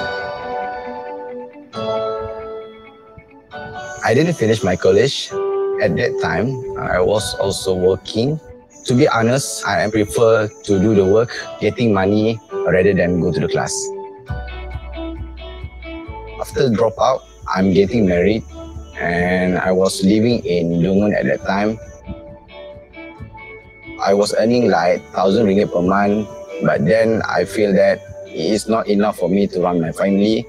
I didn't finish my college. At that time, I was also working. To be honest, I prefer to do the work, getting money rather than go to the class. After dropout, I'm getting married and I was living in Dungun at that time. I was earning like 1,000 ringgit per month, but then I feel that it is not enough for me to run my family.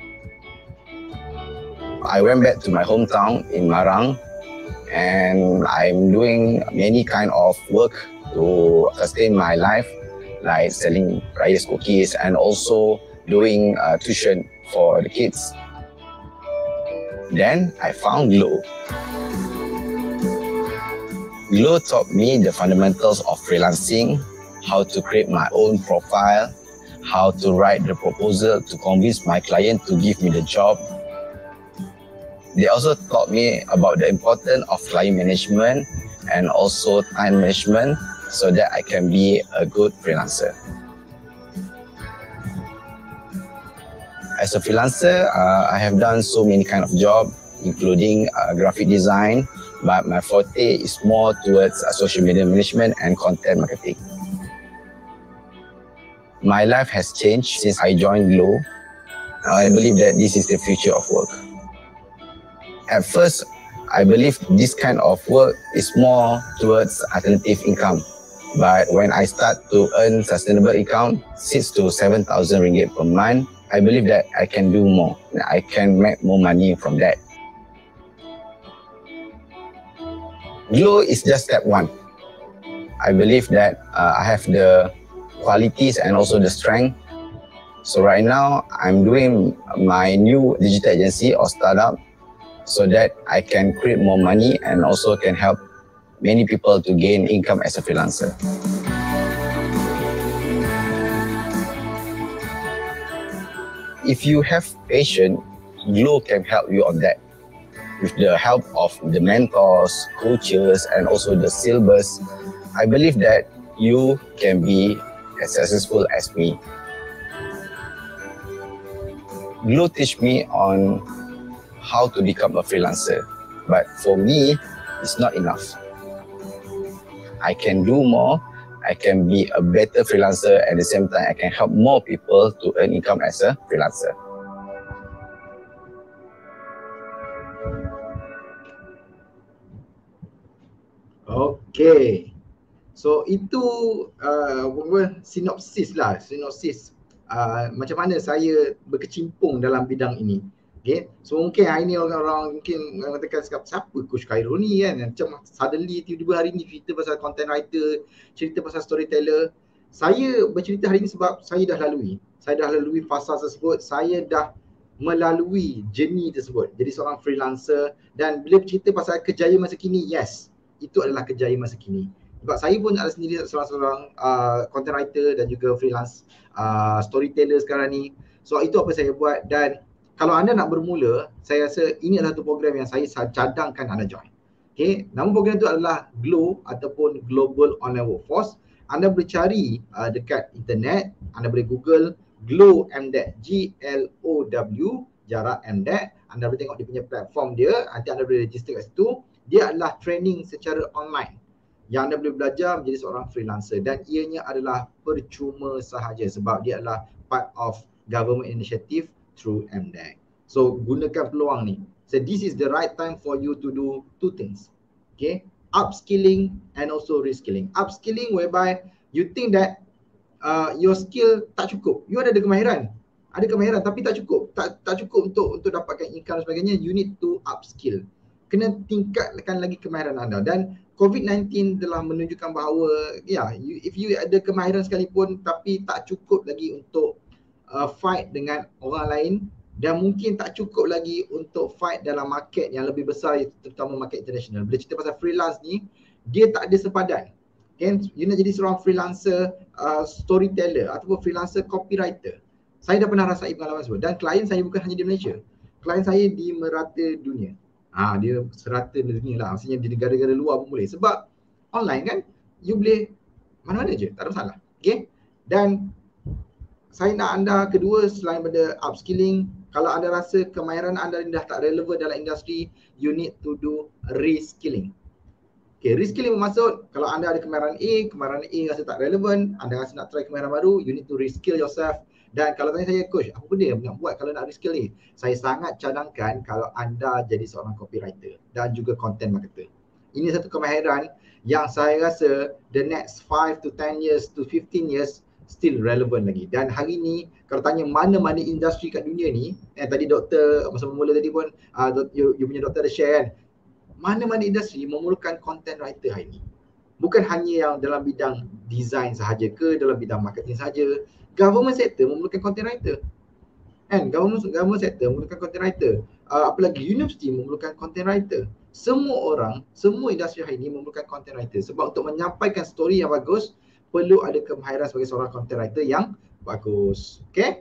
I went back to my hometown in Marang and I'm doing many kind of work to sustain my life, like selling rice cookies and also doing tuition for the kids. Then I found Glow. Glow taught me the fundamentals of freelancing, how to create my own profile, how to write the proposal to convince my client to give me the job. They also taught me about the importance of client management and also time management so that I can be a good freelancer. As a freelancer, I have done so many kind of jobs, including graphic design, but my forte is more towards social media management and content marketing. My life has changed since I joined Glow. I believe that this is the future of work. At first, I believe this kind of work is more towards alternative income. But when I start to earn sustainable income, 6,000 to 7,000 ringgit per month, I believe that I can do more. I can make more money from that. Glow is just step one. I believe that I have the qualities and also the strength. So right now, I'm doing my new digital agency or startup so that I can create more money and also can help many people to gain income as a freelancer. If you have passion, Glow can help you on that. With the help of the mentors, coaches, and also the syllabus, I believe that you can be as successful as me. Glow teach me on how to become a freelancer, but for me, it's not enough. I can do more. I can be a better freelancer. At the same time, I can help more people to earn income as a freelancer. Okay. So itu sinopsis macam mana saya berkecimpung dalam bidang ini. Okay. So mungkin hari ni orang mungkin mengatakan siapa Coach Khairul ni kan, macam suddenly tiba-tiba hari ni cerita pasal content writer, cerita pasal storyteller. Saya bercerita hari ni sebab saya dah lalui fasa tersebut, saya dah melalui journey tersebut jadi seorang freelancer. Dan bila bercerita pasal kejayaan masa kini, yes, itu adalah kejayaan masa kini. Sebab saya pun ada sendiri seorang content writer dan juga freelance storyteller sekarang ni. So itu apa saya buat. Dan kalau anda nak bermula, saya rasa ini adalah satu program yang saya cadangkan anda join. Okay, nama program itu adalah Glow ataupun Global Online Workforce. Anda boleh cari dekat internet, anda boleh Google Glow MDEC, G-L-O-W, jarak MDEC. Anda boleh tengok dia punya platform dia, nanti anda boleh register kat situ. Dia adalah training secara online yang anda boleh belajar menjadi seorang freelancer, dan ianya adalah percuma sahaja sebab dia adalah part of government initiative through MDEC. So gunakan peluang ni. So this is the right time for you to do two things. Okay, upskilling and also reskilling. Upskilling whereby you think that your skill tak cukup. You ada kemahiran. ada kemahiran tapi tak cukup. Tak cukup untuk dapatkan income dan sebagainya. You need to upskill. Kena tingkatkan lagi kemahiran anda. Dan COVID-19 telah menunjukkan bahawa if you ada kemahiran sekalipun tapi tak cukup lagi untuk fight dengan orang lain, dan mungkin tak cukup lagi untuk fight dalam market yang lebih besar, terutama market international. Bila cerita pasal freelance ni, dia tak ada sepadan. Kan? You nak jadi seorang freelancer storyteller ataupun freelancer copywriter. Saya dah pernah rasai pengalaman tersebut, dan klien saya bukan hanya di Malaysia. Klien saya di merata dunia. Dia serata dunia lah, maksudnya di negara-negara luar pun boleh. Sebab online kan, you boleh mana-mana je, tak ada masalah. Okay? Dan saya nak anda kedua, selain pada upskilling, kalau anda rasa kemahiran anda dah tak relevan dalam industri, you need to do reskilling. Okay, reskilling bermaksud kalau anda ada kemahiran A rasa tak relevan, anda rasa nak try kemahiran baru, you need to reskill yourself. Dan kalau tanya saya, coach, apa benda yang nak buat kalau nak reskill ni? Saya sangat cadangkan kalau anda jadi seorang copywriter dan juga content marketer. Ini satu kemahiran yang saya rasa the next 5 to 10 years to 15 years still relevant lagi. Dan hari ni kalau tanya mana-mana industri kat dunia ni, tadi doktor masa mula tadi pun you punya doktor ada share kan, mana-mana industri memerlukan content writer hari ni. Bukan hanya yang dalam bidang design sahaja ke, dalam bidang marketing sahaja. Government sector memerlukan content writer. Kan? Government sector memerlukan content writer. Apalagi universiti memerlukan content writer. Semua orang, semua industri hari ini memerlukan content writer. Sebab untuk menyampaikan story yang bagus, perlu ada kemahiran sebagai seorang content writer yang bagus. Okay?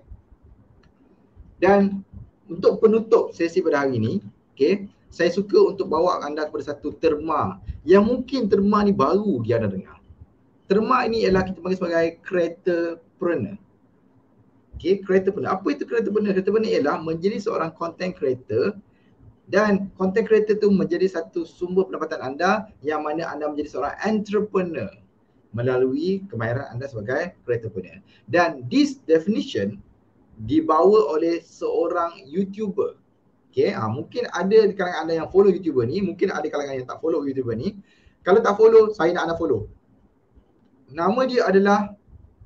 Dan untuk penutup sesi pada hari ini, okay, saya suka untuk bawa anda kepada satu terma yang mungkin terma ni baru dia anda dengar. Terma ini ialah kita panggil sebagai creatorpreneur. Okay, creatorpreneur. Apa itu creatorpreneur? Creatorpreneur ialah menjadi seorang content creator, dan content creator tu menjadi satu sumber pendapatan anda yang mana anda menjadi seorang entrepreneur melalui kemahiran anda sebagai creatorpreneur. Dan this definition dibawa oleh seorang YouTuber. Okay, mungkin ada di kalangan anda yang follow YouTuber ni, mungkin ada kalangan yang tak follow YouTuber ni. Kalau tak follow, saya nak anda follow. Nama dia adalah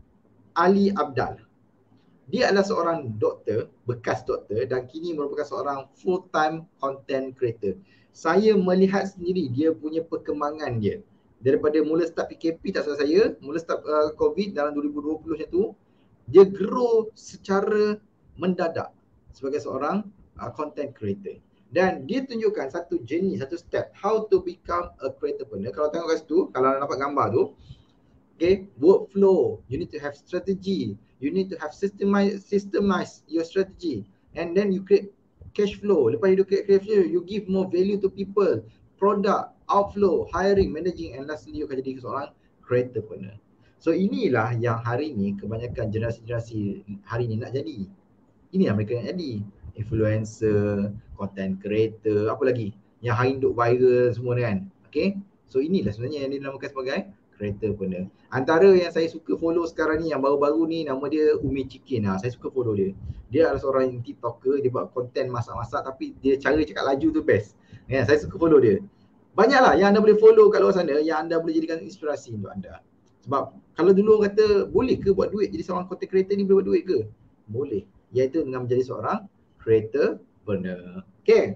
Ali Abdal. Dia adalah seorang doktor, bekas doktor, dan kini merupakan seorang full-time content creator. Saya melihat sendiri dia punya perkembangan dia. Daripada mula start PKP, tak salah saya, mula start COVID dalam 2020 macam tu, dia grow secara mendadak sebagai seorang content creator. Dan dia tunjukkan satu journey, satu step how to become a creatorpreneur. Kalau tengok kat situ, kalau nampak gambar tu, okay, workflow, you need to have strategy, you need to have systemize your strategy, and then you create cash flow. Lepas you create cash flow, you give more value to people, product, outflow, hiring, managing, and lastly you akan jadi seorang creatorpreneur. So inilah yang hari ni kebanyakan generasi-generasi hari ni nak jadi. Inilah mereka nak jadi. Influencer, content creator, apa lagi yang hari duk viral semua ni kan. Okay, so inilah sebenarnya yang dinamakan sebagai creatorpreneur. Antara yang saya suka follow sekarang ni yang baru-baru ni, nama dia Umi Chicken. Saya suka follow dia. Dia adalah seorang TikToker, dia buat konten masak-masak tapi dia cara cakap laju tu best. Ya, saya suka follow dia. Banyaklah yang anda boleh follow kat luar sana yang anda boleh jadikan inspirasi untuk anda. Sebab kalau dulu orang kata boleh ke buat duit jadi seorang content creator ni, boleh buat duit ke? Boleh. Iaitu dengan menjadi seorang creatorpreneur. Okay.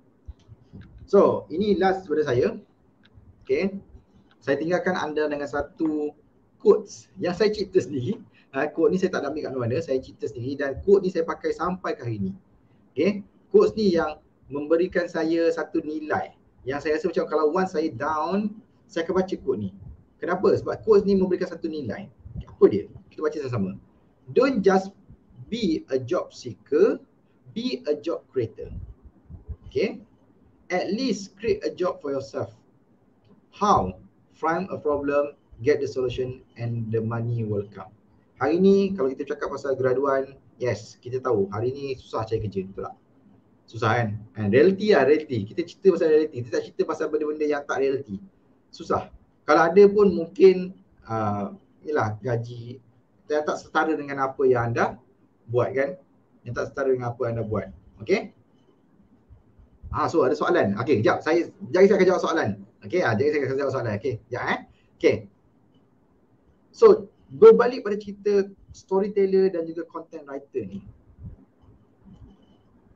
So, ini last daripada saya. Okay. Saya tinggalkan anda dengan satu quotes yang saya cipta sendiri. Quote ni saya tak ambil kat mana, saya cipta sendiri, dan quote ni saya pakai sampai ke hari ni. Okay. Quotes ni yang memberikan saya satu nilai. Yang saya rasa macam kalau once saya down, saya akan baca quote ni. Kenapa? Sebab quotes ni memberikan satu nilai. Apa dia? Kita baca sama-sama. Don't just be a job seeker, be a job creator. Okay. At least create a job for yourself. How? Find a problem, get the solution, and the money will come. Hari ni kalau kita cakap pasal graduan, yes, kita tahu hari ni susah cari kerja, betul tak? Susah kan? And reality lah, reality. Kita cerita pasal reality, kita tak cerita pasal benda-benda yang tak reality. Susah. Kalau ada pun mungkin inilah gaji yang tak setara dengan apa yang anda buat kan? Yang tak setara dengan apa yang anda buat. Okay? So ada soalan. Okay, kejap. Saya akan jawab soalan. Okay, jadi saya akan jawab soalan. Okay, sekejap Okay. So, berbalik pada cerita storyteller dan juga content writer ni.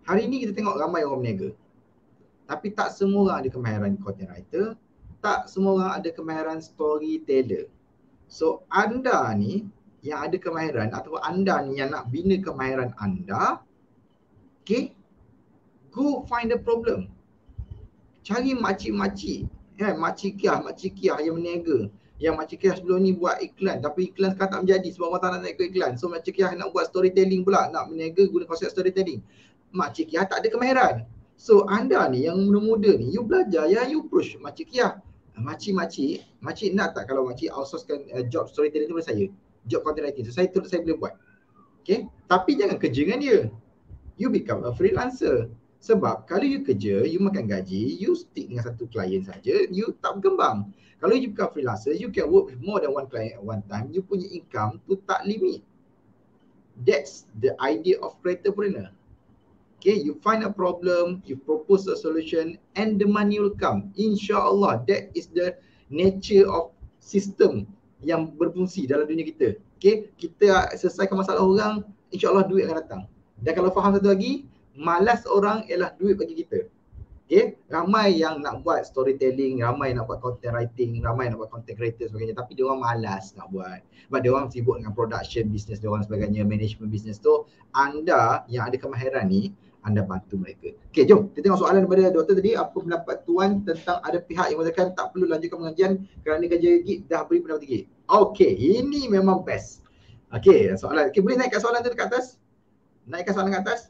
Hari ni kita tengok ramai orang berniaga. Tapi tak semua orang ada kemahiran content writer, tak semua orang ada kemahiran storyteller. So anda ni yang ada kemahiran atau anda ni yang nak bina kemahiran anda, okay, go find the problem. Cari makcik-makcik, makcik kiah yang berniaga. Yang makcik kiah sebelum ni buat iklan, tapi iklan sekarang tak menjadi sebab orang tak nak ikut iklan. So makcik kiah nak buat storytelling pula, nak berniaga guna konsep storytelling. Makcik kiah tak ada kemahiran. So anda ni yang muda-muda ni, you belajar ya, you push makcik kiah. Makcik nak tak kalau makcik outsourcekan job storytelling tu pada saya, job content writing. So saya boleh buat. Okay, tapi jangan kerja dengan dia. You become a freelancer. Sebab kalau you kerja, you makan gaji, you stick dengan satu klien saja, you tak berkembang. Kalau you become freelancer, you can work with more than one client at one time. You punya income tu tak limit. That's the idea of creatorpreneur. Okay, you find a problem, you propose a solution, and the money will come. InsyaAllah, that is the nature of system yang berfungsi dalam dunia kita. Okay, kita selesaikan masalah orang, insyaAllah duit akan datang. Dan kalau faham satu lagi, malas orang ialah duit bagi kita. Okay, ramai yang nak buat storytelling, ramai nak buat content writing, ramai nak buat content creator sebagainya, tapi dia orang malas nak buat. Sebab dia orang sibuk dengan production business dia orang sebagainya, management business tu. Anda yang ada kemahiran ni, anda bantu mereka. Okay, jom kita tengok soalan daripada doktor tadi. Apa pendapat tuan tentang ada pihak yang mengatakan tak perlu lanjutkan pengajian kerana kerja gig dah beri pendapat gig? Okay, ini memang best. Okay, soalan. Okay, boleh naikkan soalan tu dekat atas? Naikkan soalan ke atas?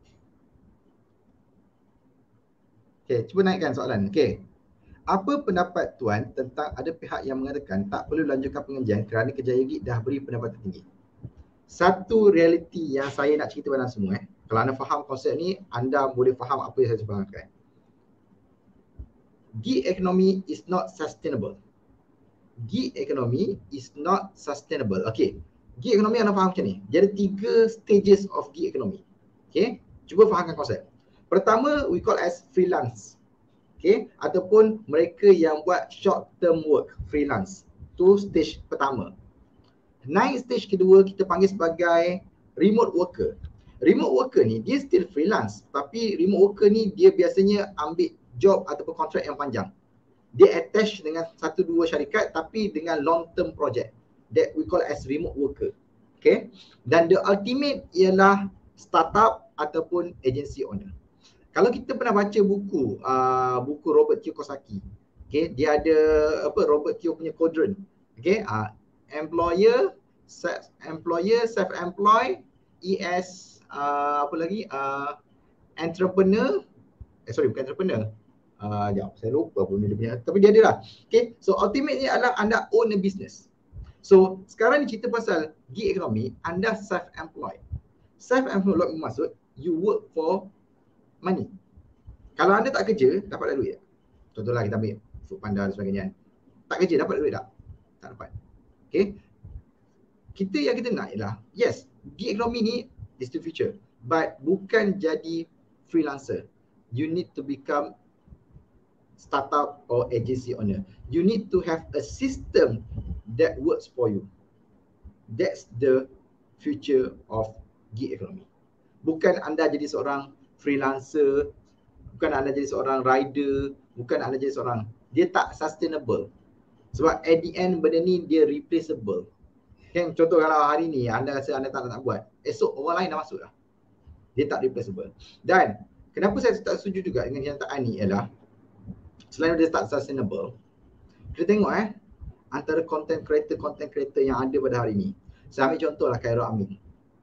Okay, cuba naikkan soalan. Okay. Apa pendapat tuan tentang ada pihak yang mengatakan tak perlu lanjutkan pengajian kerana kerjaya gig dah beri pendapatan tinggi? Satu realiti yang saya nak cerita pada semua. Kalau anda faham konsep ni, anda boleh faham apa yang saya sebutkan. Gig economy is not sustainable. Gig economy is not sustainable. Okay. Gig economy anda faham macam ni. Dia ada 3 stages of gig economy. Okay. Cuba fahamkan konsep. Pertama, we call as freelance. Okay. Ataupun mereka yang buat short term work, freelance. Tu stage pertama. Naik stage kedua, kita panggil sebagai remote worker. Remote worker ni, dia still freelance. Tapi remote worker ni, dia biasanya ambil job ataupun kontrak yang panjang. Dia attach dengan 1-2 syarikat tapi dengan long term project. That we call as remote worker. Okay. Dan the ultimate ialah startup ataupun agency owner. Kalau kita pernah baca buku Robert Kiyosaki, okay, dia ada Robert Kiyo punya quadrant, okay, employer, self-employed, entrepreneur, bukan entrepreneur. Saya lupa pun dia punya, tapi dia ada lah. Okay, so ultimately adalah anda own a business. So sekarang ni cerita pasal gig economy, anda self-employed. Self-employed maksud you work for money. Kalau anda tak kerja, dapat duit tak? Contohlah kita ambil Foodpanda dan sebagainya. Tak kerja, dapat duit tak? Tak dapat. Okay. Yang kita nak ialah, yes, gig economy ni is the future. But bukan jadi freelancer. You need to become startup or agency owner. You need to have a system that works for you. That's the future of gig economy. Bukan anda jadi seorang freelancer, bukan anda jadi seorang rider, bukan anda jadi seorang, dia tak sustainable. Sebab at the end benda ni dia replaceable. Kan, contoh kalau hari ni anda rasa anda tak nak buat, esok orang lain dah masuk dah. Dia tak replaceable. Dan kenapa saya tak setuju juga dengan kenyataan ni ialah selain dia tak sustainable, kita tengok antara content creator yang ada pada hari ni. Saya ambil contoh lah Khairul Amin.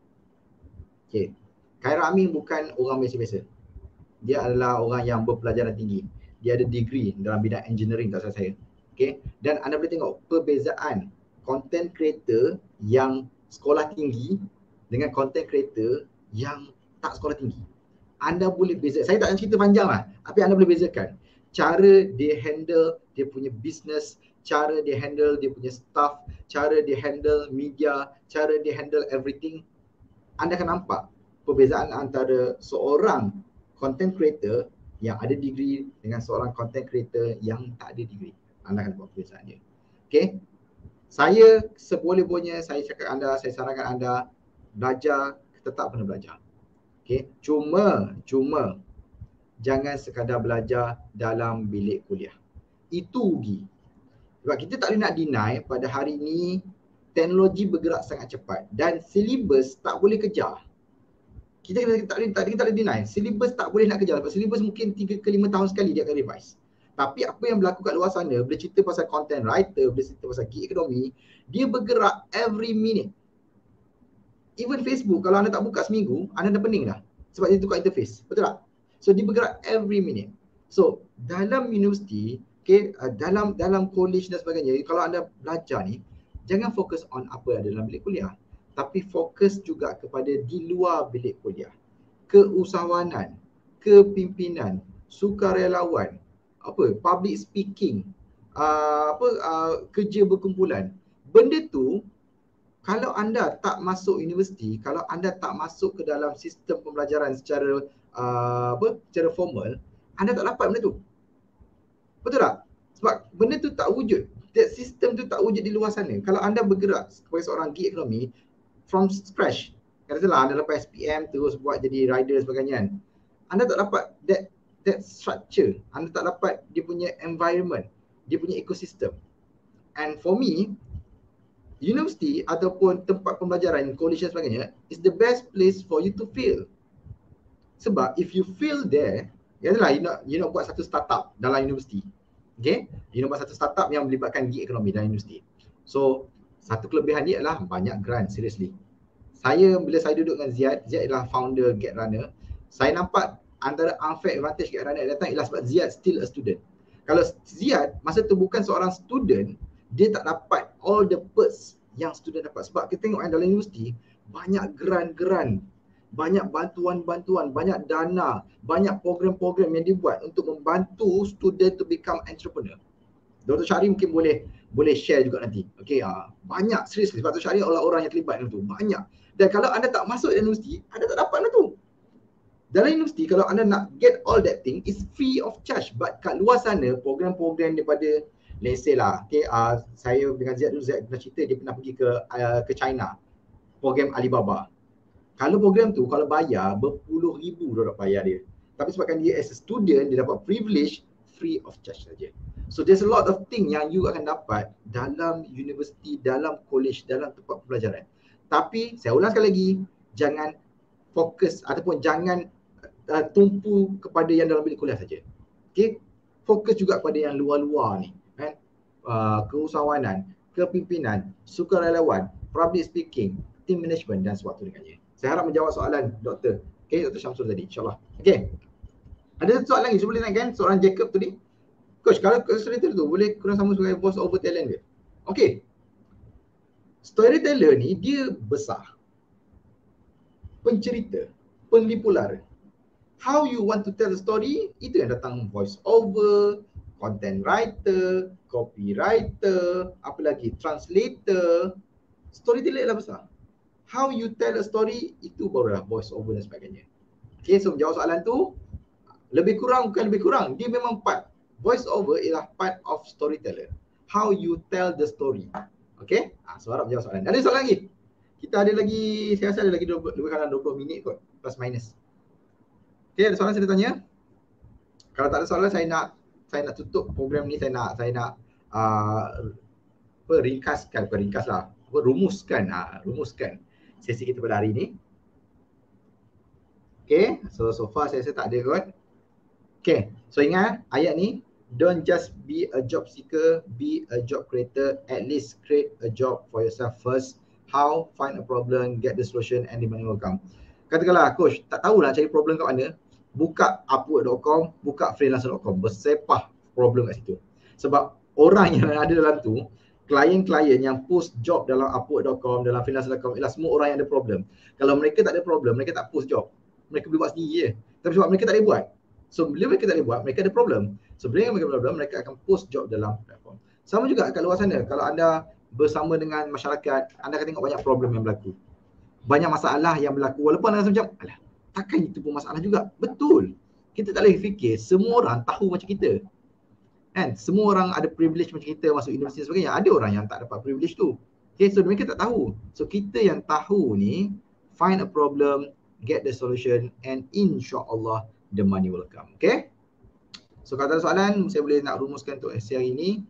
Okay. Khairul Amin bukan orang biasa-biasa. Dia adalah orang yang berpelajaran tinggi. Dia ada degree dalam bidang engineering tak salah saya. Okay. Dan anda boleh tengok perbezaan content creator yang sekolah tinggi dengan content creator yang tak sekolah tinggi. Anda boleh beza. Saya tak nak cerita panjang lah. Tapi anda boleh bezakan. Cara dia handle dia punya business, cara dia handle dia punya staff, cara dia handle media, cara dia handle everything. Anda akan nampak perbezaan antara seorang content creator yang ada degree dengan seorang content creator yang tak ada degree. Anda akan buat perbezaan dia. Okay. Saya seboleh-bolehnya saya cakap anda, saya sarankan anda belajar, tetap kena belajar. Okay, cuma jangan sekadar belajar dalam bilik kuliah. Itu rugi. Sebab kita tak boleh nak deny pada hari ini teknologi bergerak sangat cepat dan silibus tak boleh kejar. Kita tak boleh deny. Silibus tak boleh nak kejar sebab silibus mungkin 3 ke 5 tahun sekali dia akan revise. Tapi apa yang berlaku kat luar sana, boleh cerita pasal content writer, boleh cerita pasal gig economy, dia bergerak every minute. Even Facebook, kalau anda tak buka seminggu, anda dah pening dah. Sebab dia tukar interface. Betul tak? So, dia bergerak every minute. So, dalam universiti, okay, dalam college dan sebagainya, kalau anda belajar ni, jangan fokus on apa yang ada dalam bilik kuliah. Tapi fokus juga kepada di luar bilik kuliah. Keusahawanan, kepimpinan, sukarelawan, public speaking, kerja berkumpulan. Benda tu, kalau anda tak masuk universiti, kalau anda tak masuk ke dalam sistem pembelajaran secara secara formal, anda tak dapat benda tu. Betul tak? Sebab benda tu tak wujud. That sistem tu tak wujud di luar sana. Kalau anda bergerak sebagai seorang gig economy from scratch, katakanlah anda lepas SPM terus buat jadi rider dan sebagainya kan, anda tak dapat that structure, anda tak dapat dia punya environment, dia punya ekosistem. And for me, university ataupun tempat pembelajaran, college dan sebagainya is the best place for you to fail. Sebab if you fail there, yalah you nak buat satu startup dalam universiti. Okay? You nak buat satu startup yang melibatkan gig economy dalam universiti. So, satu kelebihan dia adalah banyak grant, seriously. Bila saya duduk dengan Ziad adalah founder Get Runner, saya nampak antara unfair advantage Get Runner datang ialah sebab Ziad still a student. Kalau Ziad masa tu bukan seorang student, dia tak dapat all the perks yang student dapat. Sebab kita tengok dalam universiti, banyak grant-grant, banyak bantuan-bantuan, banyak dana, banyak program-program yang dibuat untuk membantu student to become entrepreneur. Dr. Syari mungkin boleh share juga nanti. Okay, banyak, serius. Sebab Dr. Syari orang yang terlibat dalam tu, banyak. Dan kalau anda tak masuk dalam universiti, anda tak dapat benda tu. Dalam universiti, kalau anda nak get all that thing, is free of charge. But kat luar sana, program-program daripada, let's say lah, okay, saya dengan Ziad dulu, Ziad pernah cerita dia pernah pergi ke China, program Alibaba. Kalau program tu, kalau bayar, berpuluh ribu dia dapat bayar dia. Tapi sebabkan dia as a student, dia dapat privilege free of charge saja. So there's a lot of thing yang you akan dapat dalam universiti, dalam college, dalam tempat pembelajaran. Tapi saya ulang sekali lagi, jangan fokus ataupun jangan tumpu kepada yang dalam bilik kuliah saja. Okay? Fokus juga kepada yang luar-luar ni. Kan? Keusahawanan, kepimpinan, sukarelawan, public speaking, team management dan sebagainya. Saya harap menjawab soalan Dr. Okay, Dr. Syamsul tadi, insyaAllah. Okay. Ada satu soalan lagi, cuba boleh naikkan soalan Jacob tadi. Coach, kalau storyteller tu boleh kurang sama sebagai voice over talent ke? Okay. Storyteller ni dia besar. Pencerita, penglipu lara. How you want to tell the story, itu yang datang voice over, content writer, copywriter, apa lagi, translator. Storyteller adalah besar. How you tell a story, itu barulah voice over dan sebagainya. Okay, so menjawab soalan tu, lebih kurang bukan lebih kurang, dia memang part. Voice over ialah part of storyteller. How you tell the story. Okay, so harap menjawab soalan. Ada soalan lagi? Kita ada lagi, saya rasa ada lagi lebih kurang 20 minit kot, plus minus. Okay, ada soalan saya nak tanya? Kalau tak ada soalan, saya nak tutup program ni, saya nak ringkaskan, bukan ringkas lah, rumuskan sesi kita pada hari ni. Okay, so far saya rasa tak ada kot. Okay, so ingat ayat ni, don't just be a job seeker, be a job creator. At least create a job for yourself first. How? Find a problem, get the solution and the money will come. Katakanlah coach, tak tahu nak cari problem kat mana, buka upwork.com, buka freelancer.com, bersepah problem kat situ. Sebab orang yang ada dalam tu, klien-klien yang post job dalam upwork.com, dalam freelancer.com ialah semua orang yang ada problem. Kalau mereka tak ada problem, mereka tak post job. Mereka boleh buat sendiri je. Tapi sebab mereka tak boleh buat, so bila mereka tak boleh buat, mereka ada problem. So bila mereka ada problem, mereka akan post job dalam platform. Sama juga kat luar sana, kalau anda bersama dengan masyarakat, anda akan tengok banyak problem yang berlaku. Banyak masalah yang berlaku, walaupun anda rasa macam, alah, takkan itu pun masalah juga. Betul. Kita tak boleh fikir semua orang tahu macam kita. Kan? Semua orang ada privilege macam kita masuk universiti dan sebagainya. Ada orang yang tak dapat privilege tu. Okay, so mereka tak tahu. So kita yang tahu ni, find a problem, get the solution, and insyaAllah the money will come. Okay? So kalau ada soalan, saya boleh nak rumuskan untuk sesi hari ini.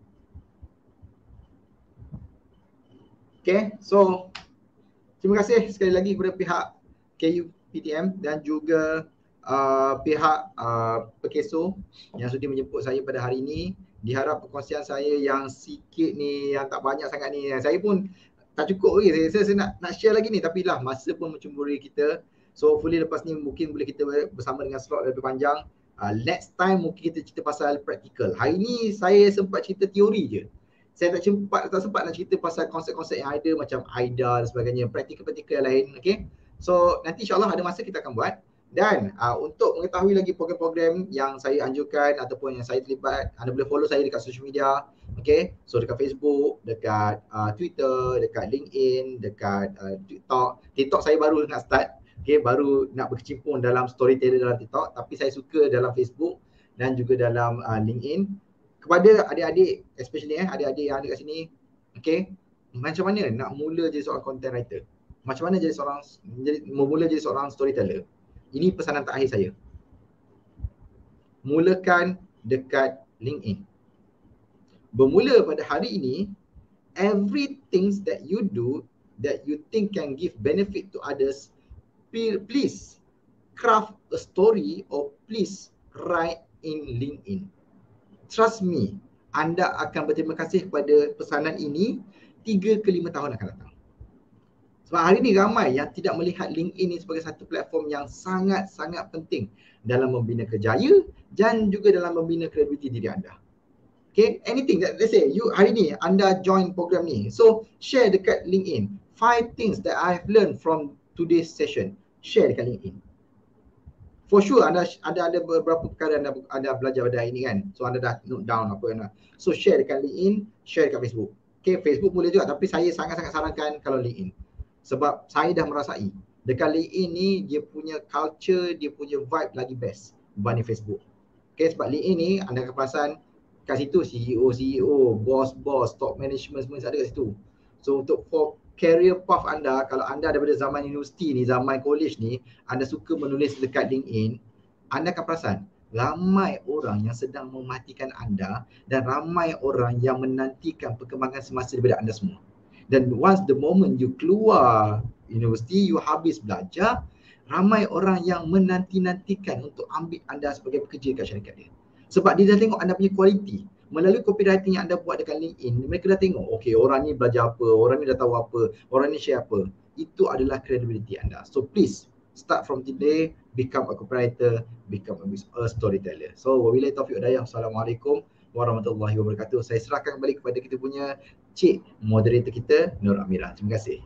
Okay, so terima kasih sekali lagi kepada pihak KUPTM dan juga pihak Perkeso yang sudi menjemput saya pada hari ini. Diharap perkongsian saya yang sikit ni, yang tak banyak sangat ni, saya pun tak cukup lagi. Saya nak share lagi ni, tapi lah masa pun mencemburi kita. So hopefully lepas ni mungkin boleh kita bersama dengan slot lebih panjang. Next time mungkin kita cerita pasal practical. Hari ni saya sempat cerita teori je. Saya tak sempat nak cerita pasal konsep-konsep yang ada macam AIDA dan sebagainya, praktikal-praktikal yang lain. Okay, so nanti insyaAllah ada masa kita akan buat. Dan untuk mengetahui lagi program-program yang saya anjurkan ataupun yang saya terlibat, anda boleh follow saya dekat social media. Okay, so dekat Facebook, dekat Twitter, dekat LinkedIn, dekat TikTok. TikTok saya baru nak start. Okay, baru nak berkecimpung dalam storyteller dalam TikTok, tapi saya suka dalam Facebook dan juga dalam LinkedIn. Kepada adik-adik, especially adik-adik yang ada kat sini, okay, macam mana nak mula jadi seorang content writer? Macam mana memula jadi seorang storyteller? Ini pesanan terakhir saya. Mulakan dekat LinkedIn. Bermula pada hari ini, everything that you do that you think can give benefit to others, please craft a story or please write in LinkedIn. Trust me, anda akan berterima kasih kepada pesanan ini 3 ke 5 tahun akan datang. Sebab hari ini ramai yang tidak melihat LinkedIn ini sebagai satu platform yang sangat-sangat penting dalam membina kerjaya dan juga dalam membina kredibiliti diri anda. Okay, anything that, let's say you hari ni anda join program ni, so share dekat LinkedIn 5 things that I have learned from today's session. Share dekat LinkedIn. For sure anda ada beberapa perkara anda belajar pada hari ini kan. So anda dah note down apa yang so share dekat LinkedIn, share dekat Facebook. Okay, Facebook boleh juga, tapi saya sangat-sangat sarankan kalau LinkedIn. Sebab saya dah merasai dekat LinkedIn ni dia punya culture, dia punya vibe lagi best berbanding Facebook. Okay, sebab LinkedIn ni anda akan perasan kat situ CEO, bos-bos, top management semua ada kat situ. So untuk for career path anda, kalau anda daripada zaman universiti ni, zaman college ni, anda suka menulis dekat LinkedIn, anda akan perasan ramai orang yang sedang mematikan anda dan ramai orang yang menantikan perkembangan semasa daripada anda semua. Dan once the moment you keluar universiti, you habis belajar, ramai orang yang menanti-nantikan untuk ambil anda sebagai pekerja kat syarikat dia. Sebab dia dah tengok anda punya kualiti. Melalui copywriting yang anda buat dekat LinkedIn, mereka dah tengok, okay, orang ni belajar apa, orang ni dah tahu apa, orang ni share apa. Itu adalah credibility anda. So please, start from today, become a copywriter, become a storyteller. So, wabillahi taufiq wal hidayah. Assalamualaikum warahmatullahi wabarakatuh. Saya serahkan kembali kepada kita punya cik moderator kita, Nur Amirah. Terima kasih.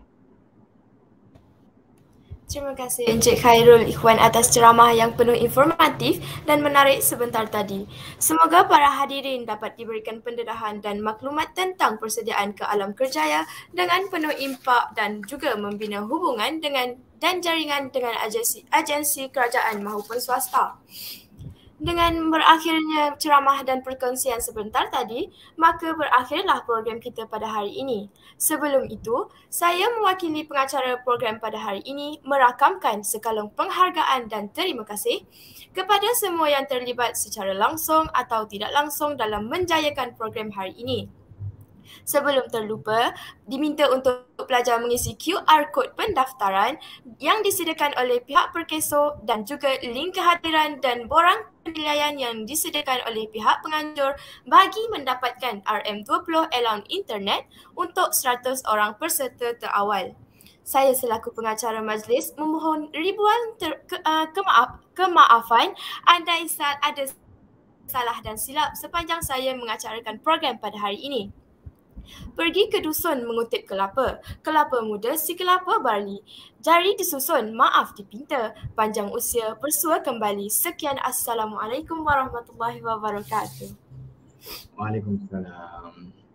Terima kasih Encik Khairul Ikhwan atas ceramah yang penuh informatif dan menarik sebentar tadi. Semoga para hadirin dapat diberikan pendedahan dan maklumat tentang persediaan ke alam kerjaya dengan penuh impak dan juga membina hubungan dan jaringan dengan agensi kerajaan maupun swasta. Dengan berakhirnya ceramah dan perkongsian sebentar tadi, maka berakhirlah program kita pada hari ini. Sebelum itu, saya mewakili pengacara program pada hari ini merakamkan sekalung penghargaan dan terima kasih kepada semua yang terlibat secara langsung atau tidak langsung dalam menjayakan program hari ini. Sebelum terlupa, diminta untuk pelajar mengisi QR kod pendaftaran yang disediakan oleh pihak Perkeso dan juga link kehadiran dan borang penilaian yang disediakan oleh pihak penganjur bagi mendapatkan RM20 allowance internet untuk 100 orang peserta terawal. Saya selaku pengacara majlis memohon ribuan kemaafan andai ada salah dan silap sepanjang saya mengacarakan program pada hari ini. Pergi ke dusun mengutip kelapa, kelapa muda si kelapa barley. Jari disusun, maaf dipinta, panjang usia bersua kembali. Sekian, Assalamualaikum warahmatullahi wabarakatuh. Waalaikumsalam.